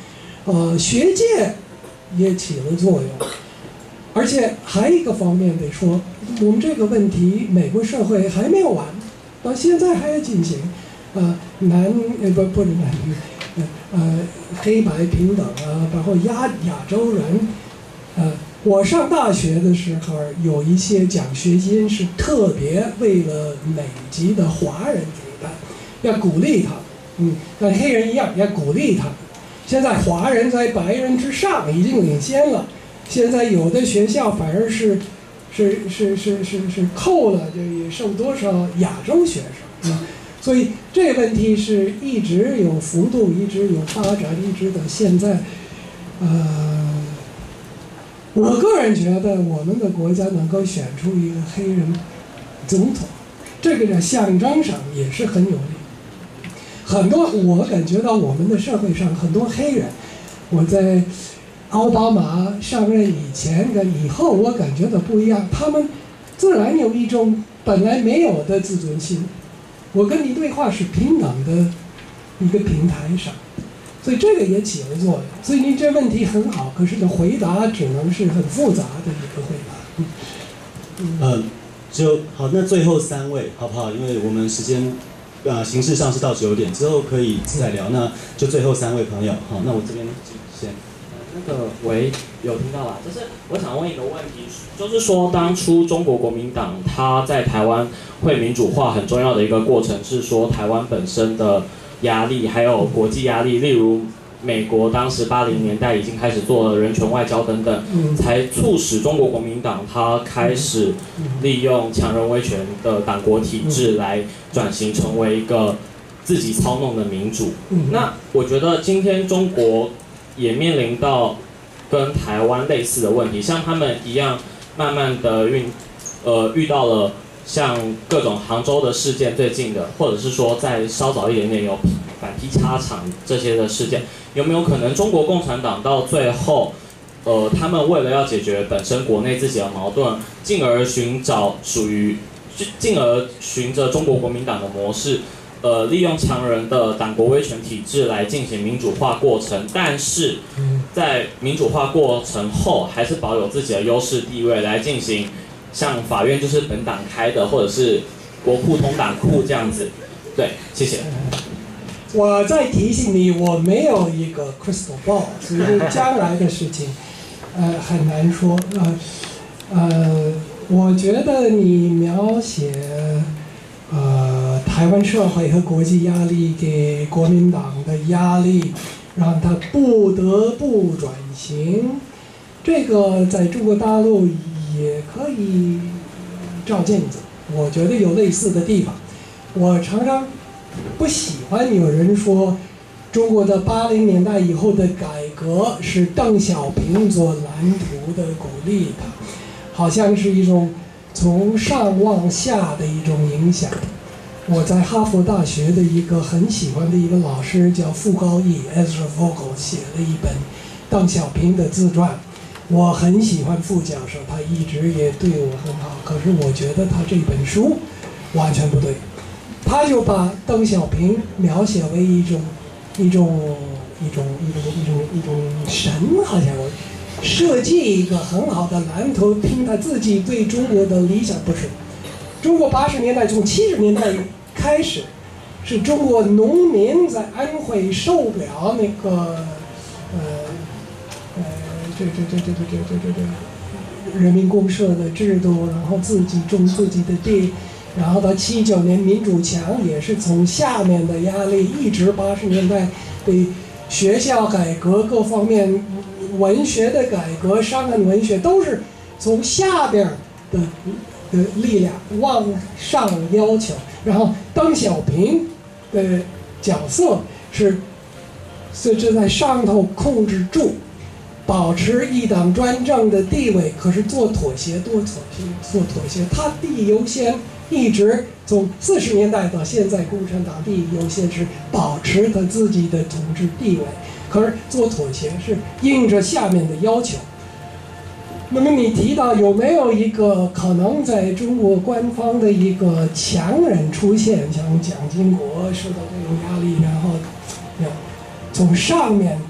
呃，学界也起了作用。而且还有一个方面得说，我们这个问题，美国社会还没有完，到现在还要进行。呃，男呃不不是男女，呃呃黑白平等啊，包括亚亚洲人，呃，我上大学的时候有一些奖学金是特别为了美籍的华人给的，要鼓励他，嗯，跟黑人一样要鼓励他。现在华人在白人之上已经领先了。现在有的学校反而是，是是是是是扣了，这也受多少亚洲学生啊，所以这个问题是一直有幅度，一直有发展，一直到现在。呃，我个人觉得我们的国家能够选出一个黑人总统，这个在象征上也是很有利。很多我感觉到我们的社会上很多黑人，我在。奥巴马上任以前跟以后，我感觉到不一样。他们自然有一种本来没有的自尊心。我跟你对话是平等的一个平台上，所以这个也起了作用。所以你这问题很好，可是的回答只能是很复杂的一个回答。嗯， 嗯呃，就好。那最后三位好不好？因为我们时间呃形式上是到九点，之后可以再聊。那就最后三位朋友，好，那我这边先。 那个喂，有听到吧？就是我想问一个问题，就是说当初中国国民党它在台湾会民主化很重要的一个过程是说台湾本身的压力，还有国际压力，例如美国当时八零年代已经开始做了人权外交等等，才促使中国国民党它开始利用强人威权的党国体制来转型成为一个自己操弄的民主。那我觉得今天中国也面临到跟台湾类似的问题，像他们一样，慢慢的运，呃，遇到了像各种杭州的事件最近的，或者是说再稍早一点点有反批掐厂这些的事件，有没有可能中国共产党到最后，呃，他们为了要解决本身国内自己的矛盾，进而寻找属于，进而循着中国国民党的模式。呃，利用强人的党国威权体制来进行民主化过程，但是在民主化过程后，还是保有自己的优势地位来进行，像法院就是本党开的，或者是国库通党库这样子。对，谢谢。 我再提醒你，我没有一个 crystal ball， 所以将来的事情，呃，很难说。呃，呃，我觉得你描写。呃，台湾社会和国际压力给国民党的压力，让他不得不转型。这个在中国大陆也可以照镜子，我觉得有类似的地方。我常常不喜欢有人说，中国的八零年代以后的改革是邓小平做蓝图的鼓励的，好像是一种。从上往下的一种影响。我在哈佛大学的一个很喜欢的一个老师叫傅高义 Ezra Vogel 写了一本邓小平的自传。我很喜欢傅教授，他一直也对我很好。可是我觉得他这本书完全不对，他就把邓小平描写为一种一种一种一种一种一种神，好像我。设计一个很好的蓝图，凭他自己对中国的理想不是。中国八十年代从七十年代开始，是中国农民在安徽受不了那个呃呃这这这这这这这这这人民公社的制度，然后自己种自己的地，然后到七九年民主墙也是从下面的压力，一直八十年代对学校改革各方面。文学的改革，伤痕文学都是从下边的的力量往上要求，然后邓小平的角色是是是在上头控制住，保持一党专政的地位，可是做妥协，多妥协，做妥协，他第一优先，一直从四十年代到现在，共产党第一优先是保持他自己的统治地位。可是做妥协是应着下面的要求。那么你提到有没有一个可能在中国官方的一个强人出现，像蒋经国受到这种压力，然后从上面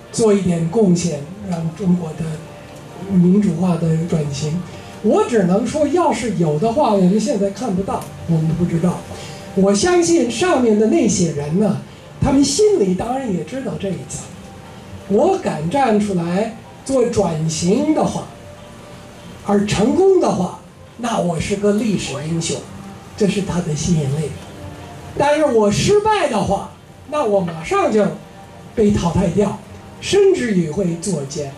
做一点贡献，让中国的民主化的转型。我只能说，要是有的话，我们现在看不到，我们不知道。我相信上面的那些人呢，他们心里当然也知道这一层。我敢站出来做转型的话，而成功的话，那我是个历史英雄，这是他的吸引力。但是我失败的话，那我马上就被淘汰掉，甚至于会作奸。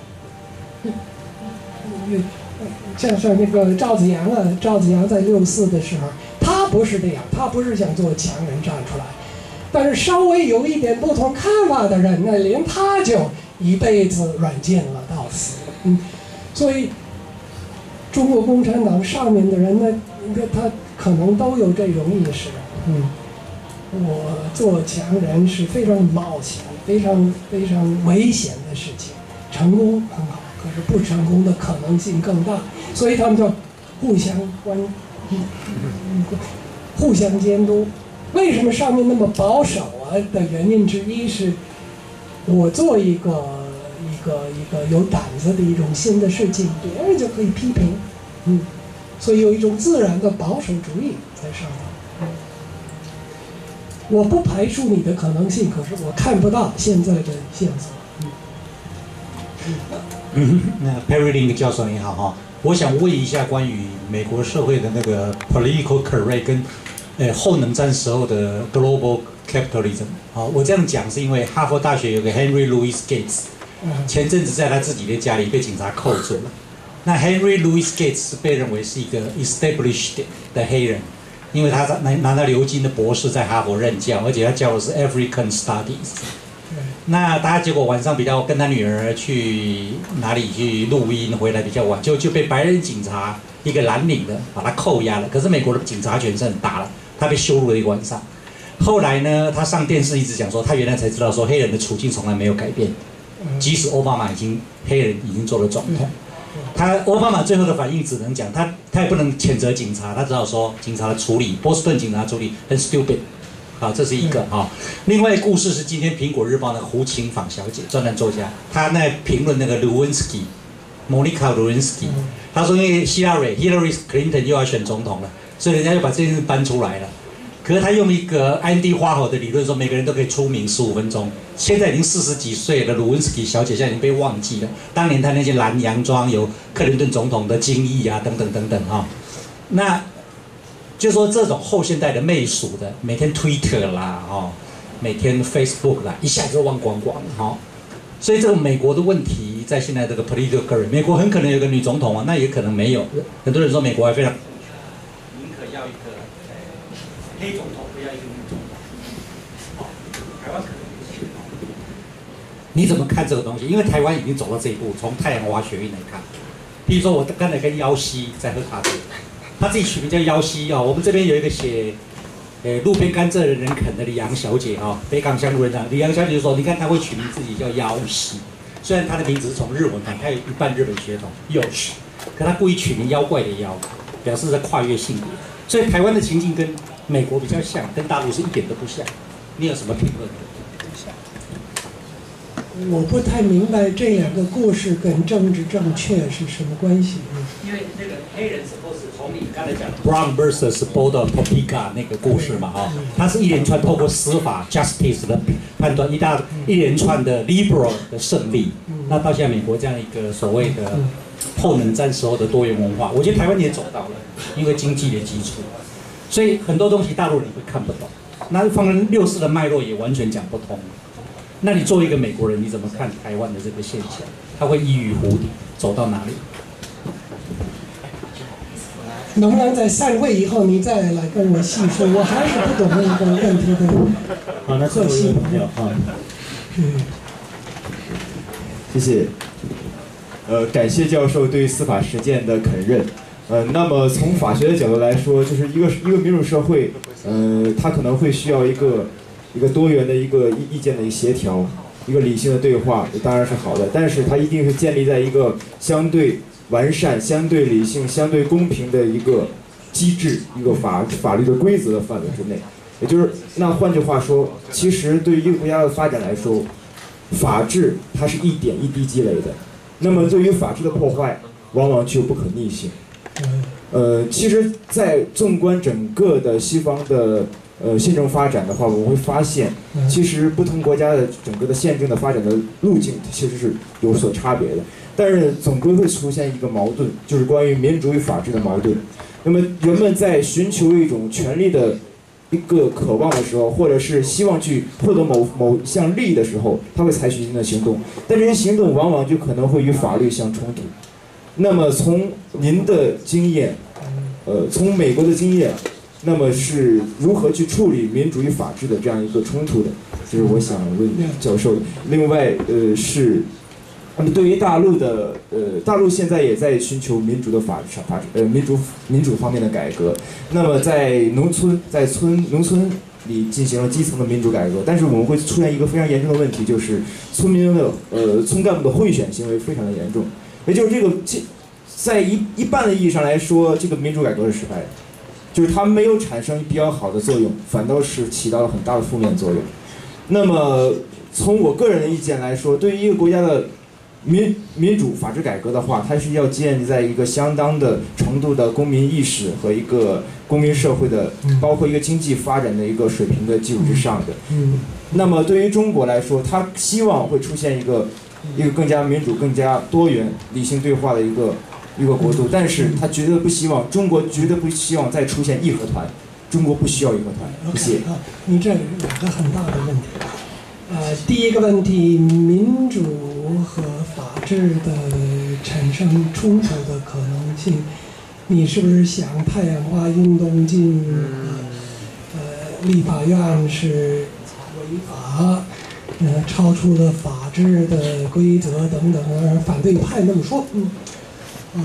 像像那个赵子阳啊，赵子阳在六四的时候，他不是这样，他不是想做强人站出来，但是稍微有一点不同看法的人呢，连他就一辈子软禁了到死。嗯，所以中国共产党上面的人呢，他可能都有这种意识。嗯，我做强人是非常冒险、非常非常危险的事情，成功很好。可是不成功的可能性更大，所以他们就互相关，互相监督。为什么上面那么保守啊？的原因之一是，我做一个一个一个有胆子的一种新的事情，别人就可以批评，嗯，所以有一种自然的保守主义在上面。嗯，我不排除你的可能性，可是我看不到现在的线索。嗯。嗯嗯，那 Perry Lin 教授你好哈，我想问一下关于美国社会的那个 political correct 跟呃后冷战时候的 global capitalism。好，我这样讲是因为哈佛大学有个 Henry Louis Gates， 前阵子在他自己的家里被警察扣住了。那 Henry Louis Gates 是被认为是一个 established 的黑人，因为他拿拿到牛津的博士在哈佛任教，而且他教的是 African Studies。那他结果晚上比较跟他女儿去哪里去录音，回来比较晚，就就被白人警察一个蓝领的把他扣押了。可是美国的警察权是很大了，他被羞辱了一个晚上。后来呢，他上电视一直讲说，他原来才知道说黑人的处境从来没有改变，即使奥巴马已经黑人已经做了总统。他奥巴马最后的反应只能讲他他也不能谴责警察，他只好说警察的处理，波士顿警察处理很 stupid。好，这是一个哈。另外故事是今天《苹果日报》的胡晴舫小姐，专栏作家，她那评论那个卢温斯基，莫妮卡·卢温斯基，她说因为希拉蕊 Hillary Clinton 又要选总统了，所以人家就把这件事搬出来了。可是他用一个安迪花猴的理论说，每个人都可以出名十五分钟。现在已经四十几岁的卢温斯基小姐，现在已经被忘记了。当年她那些蓝洋装，有克林顿总统的精益啊，等等等等哈。那就说这种后现代的媚俗的，每天 Twitter 啦，哦，每天 Facebook 啦，一下就忘光光了哈。所以这个美国的问题，在现在这个 political career， 美国很可能有个女总统啊，那也可能没有。很多人说美国还非常宁可要一个黑总统，不要一个女总统。台湾可能不是。你怎么看这个东西？因为台湾已经走到这一步，从太阳花学运来看，譬如说我刚才跟妖西在喝咖啡。他自己取名叫妖西啊，我们这边有一个写，呃，路边甘蔗人人啃的李阳小姐啊，北港乡人啊，李阳小姐就说，你看她会取名自己叫妖西，虽然她的名字是从日文来，她有一半日本血统，妖西，可她故意取名妖怪的妖，表示在跨越性别，所以台湾的情境跟美国比较像，跟大陆是一点都不像。你有什么评论？ 我不太明白这两个故事跟政治正确是什么关系。 因为那个黑人是不是从你刚才讲的 Brown versus Board of Topeka 那个故事嘛，哈，它是一连串透过司法 justice 的判断，一大一连串的 liberal 的胜利。那到现在美国这样一个所谓的后冷战时候的多元文化，我觉得台湾也走到了，因为经济的基础，所以很多东西大陆人会看不懂，那放在六四的脉络也完全讲不通。那你作为一个美国人，你怎么看台湾的这个现象？它会依于湖底走到哪里？ 能不能在散会以后你再来跟我细说？我还是不懂那个问题的。 好，那最后一位朋友啊， 嗯， 谢谢。呃，感谢教授对司法实践的肯认。呃，那么从法学的角度来说，就是一个一个民主社会，呃，它可能会需要一个。一个多元的一个意意见的一个协调，一个理性的对话，当然是好的，但是它一定是建立在一个相对完善、相对理性、相对公平的一个机制、一个法法律的规则的范围之内。也就是，那换句话说，其实对于一个国家的发展来说， 法治它是一点一滴积累的，那么对于法治的破坏，往往具有不可逆性。呃，其实，在纵观整个的西方的呃宪政发展的话，我们会发现，其实不同国家的整个的宪政的发展的路径其实是有所差别的。但是总归会出现一个矛盾，就是关于民主与法治的矛盾。那么人们在寻求一种权利的一个渴望的时候，或者是希望去获得某某项利益的时候，他会采取一定的行动，但这些行动往往就可能会与法律相冲突。那么从您的经验，呃，从美国的经验，那么是如何去处理民主与法治的这样一个冲突的？这是我想问教授的。另外，呃，是，那么对于大陆的，呃，大陆现在也在寻求民主的法法治，呃，民主民主方面的改革。那么在农村，在村农村里进行了基层的民主改革，但是我们会出现一个非常严重的问题，就是村民的，呃，村干部的贿选行为非常的严重。也就是这个，在一一半的意义上来说，这个民主改革是失败的，就是它没有产生比较好的作用，反倒是起到了很大的负面作用。那么从我个人的意见来说，对于一个国家的民民主法治改革的话，它是要建立在一个相当的程度的公民意识和一个公民社会的，包括一个经济发展的一个水平的基础之上的。那么对于中国来说，它希望会出现一个。一个更加民主、更加多元、理性对话的一个一个国度，但是他绝对不希望中国绝对不希望再出现义和团，中国不需要义和团。谢谢。 啊，你这两个很大的问题。呃，第一个问题，民主和法治的产生冲突的可能性，你是不是想太阳花运动进呃立法院是违法？呃，超出了法治的规则等等，反对派那么说，嗯，呃，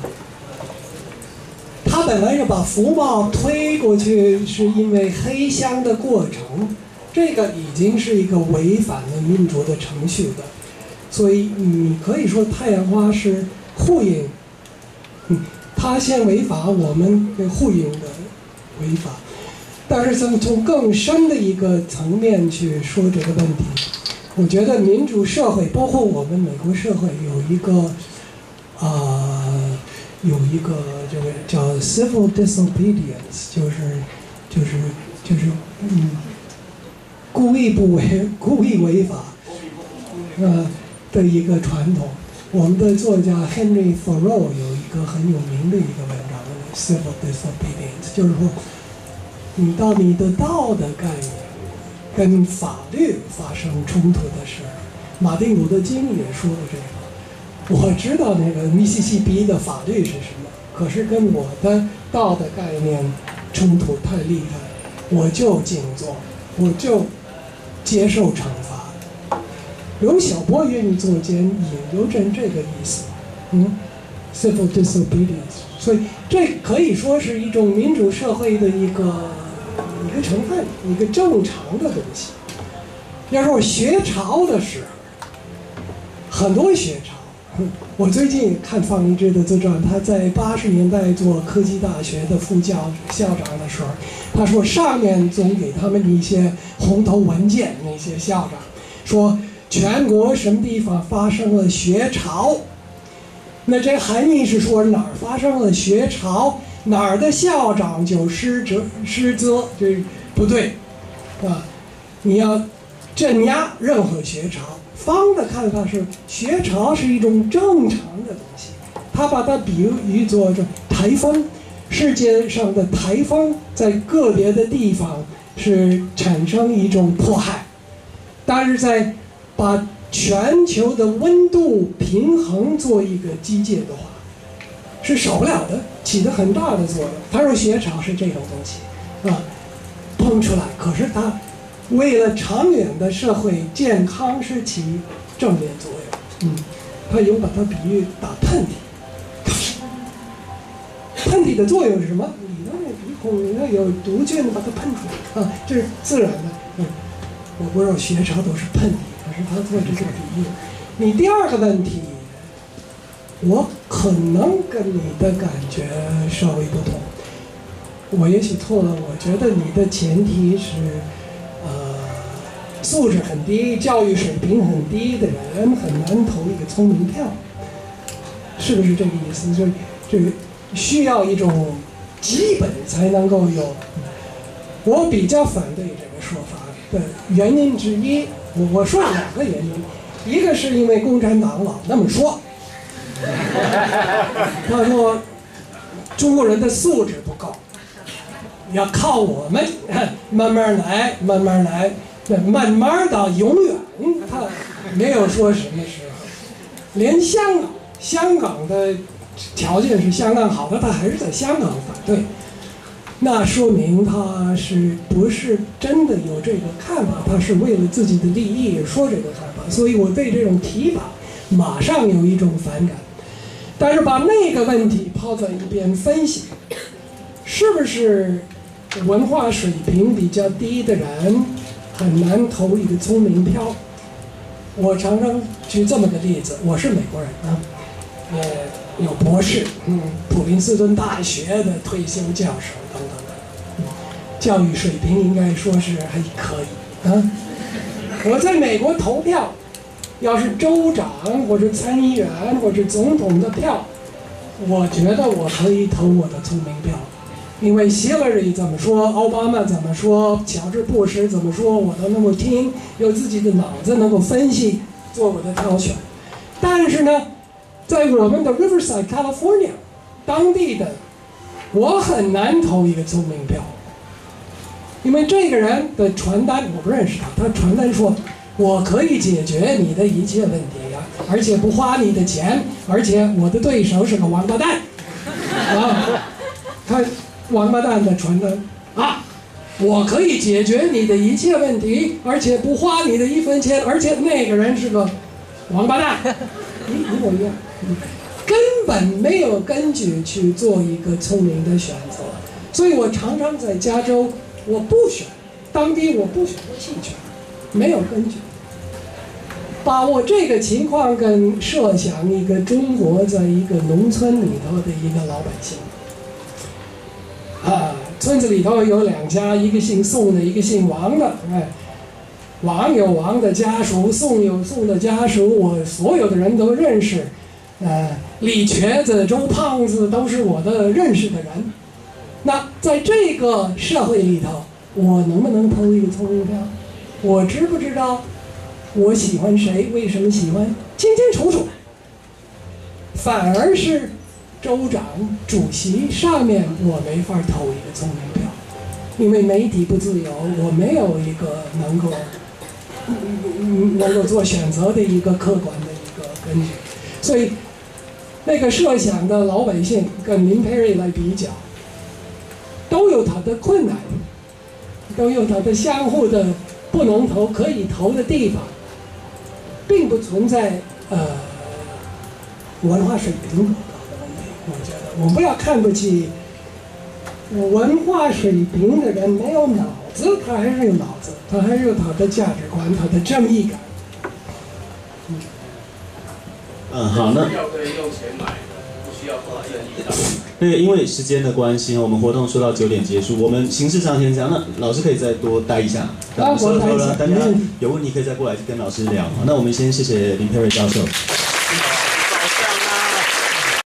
他本来是把福茂推过去，是因为黑箱的过程，这个已经是一个违反了民主的程序的，所以你可以说太阳花是呼应，嗯，他先违法，我们呼应的违法。但是从从更深的一个层面去说这个问题，我觉得民主社会，包括我们美国社会，有一个啊、呃，有一个这个叫 civil disobedience， 就是就是就是嗯，故意不违故意违法，呃的一个传统。我们的作家 Henry Thoreau 有一个很有名的一个文章 ，civil disobedience， 就是说。你到你的道的概念跟法律发生冲突的时候，马丁路德金也说了这个。我知道那个密西西比的法律是什么，可是跟我的道的概念冲突太厉害，我就静坐，我就接受惩罚。刘晓波愿意做监，也有真这个意思，嗯 ，civil disobedience。所以这可以说是一种民主社会的一个。一个成分，一个正常的东西。要是我学潮的时候，很多学潮。我最近看方一之的自传，他在八十年代做科技大学的副教校长的时候，他说上面总给他们一些红头文件，那些校长说全国什么地方发生了学潮，那这含义是说哪儿发生了学潮。哪儿的校长就失责失责，这不对，啊！你要镇压任何学潮。方的看法是，学潮是一种正常的东西，他把它比喻作这台风，世界上的台风在个别的地方是产生一种迫害，但是在把全球的温度平衡做一个基界的话，是少不了的，起着很大的作用。他说学潮是这种东西，啊，蹦出来，可是它为了长远的社会健康是起正面作用。嗯，他有把它比喻打喷嚏，喷嚏的作用是什么？你的那鼻孔里面有毒菌，把它喷出来啊，这是自然的。嗯，我不知道学潮都是喷嚏，可是他做这个比喻。你第二个问题。我可能跟你的感觉稍微不同，我也许错了。我觉得你的前提是，呃， 素质很低、教育水平很低的人很难投一个聪明票，是不是这个意思？就这个需要一种基本才能够有。我比较反对这个说法的原因之一，我我说两个原因，一个是因为共产党老那么说，他说中国人的素质不够，要靠我们慢慢来，慢慢来。慢慢到永远，他没有说什么时候。连香港，香港的条件是相当好的，他还是在香港反对，那说明他是不是真的有这个看法？他是为了自己的利益说这个看法，所以我对这种提法马上有一种反感。但是把那个问题抛在一边分析，是不是文化水平比较低的人很难投一个聪明票？我常常举这么个例子，我是美国人啊，呃，有博士，嗯，普林斯顿大学的退休教授等等等，嗯，教育水平应该说是还可以啊。我在美国投票，要是州长或者参议员或者总统的票，我觉得我可以投我的聪明票。因为希拉里怎么说，奥巴马怎么说，乔治布什怎么说，我都能够听，有自己的脑子能够分析，做我的挑选。但是呢，在我们的 Riverside California 当地的，我很难投一个聪明票，因为这个人的传单我不认识他，他传单说我可以解决你的一切问题呀、啊，而且不花你的钱，而且我的对手是个王八蛋，啊，他。王八蛋的传单啊！我可以解决你的一切问题，而且不花你的一分钱，而且那个人是个王八蛋，一一模一样，根本没有根据去做一个聪明的选择。所以我常常在加州，我不选，当地我不选择弃权，没有根据。把我这个情况跟设想一个中国在一个农村里头的一个老百姓。啊，村子里头有两家，一个姓宋的，一个姓王的。哎，王有王的家属，宋有宋的家属，我所有的人都认识。呃，李瘸子、周胖子都是我的认识的人。那在这个社会里头，我能不能投一个聪明票？我知不知道我喜欢谁？为什么喜欢？清清楚楚。反而是。州长、主席上面我没法投一个聪明票，因为媒体不自由，我没有一个能够能够做选择的一个客观的一个根据，所以那个设想的老百姓跟林佩瑞来比较，都有他的困难，都有他的相互的不能投可以投的地方，并不存在呃文化水平。我觉得我们不要看不起文化水平的人，没有脑子，他还是有脑子，他还是有他的价值观，他的正义感。 嗯，嗯，好，那票可以用钱买的，不需要靠正义感。 对，因为时间的关系，我们活动说到九点结束，我们形式上先这样。那老师可以再多待一下， 啊，我待一下。 大家有问题可以再过来跟老师聊。那我们先谢谢林佩瑞教授。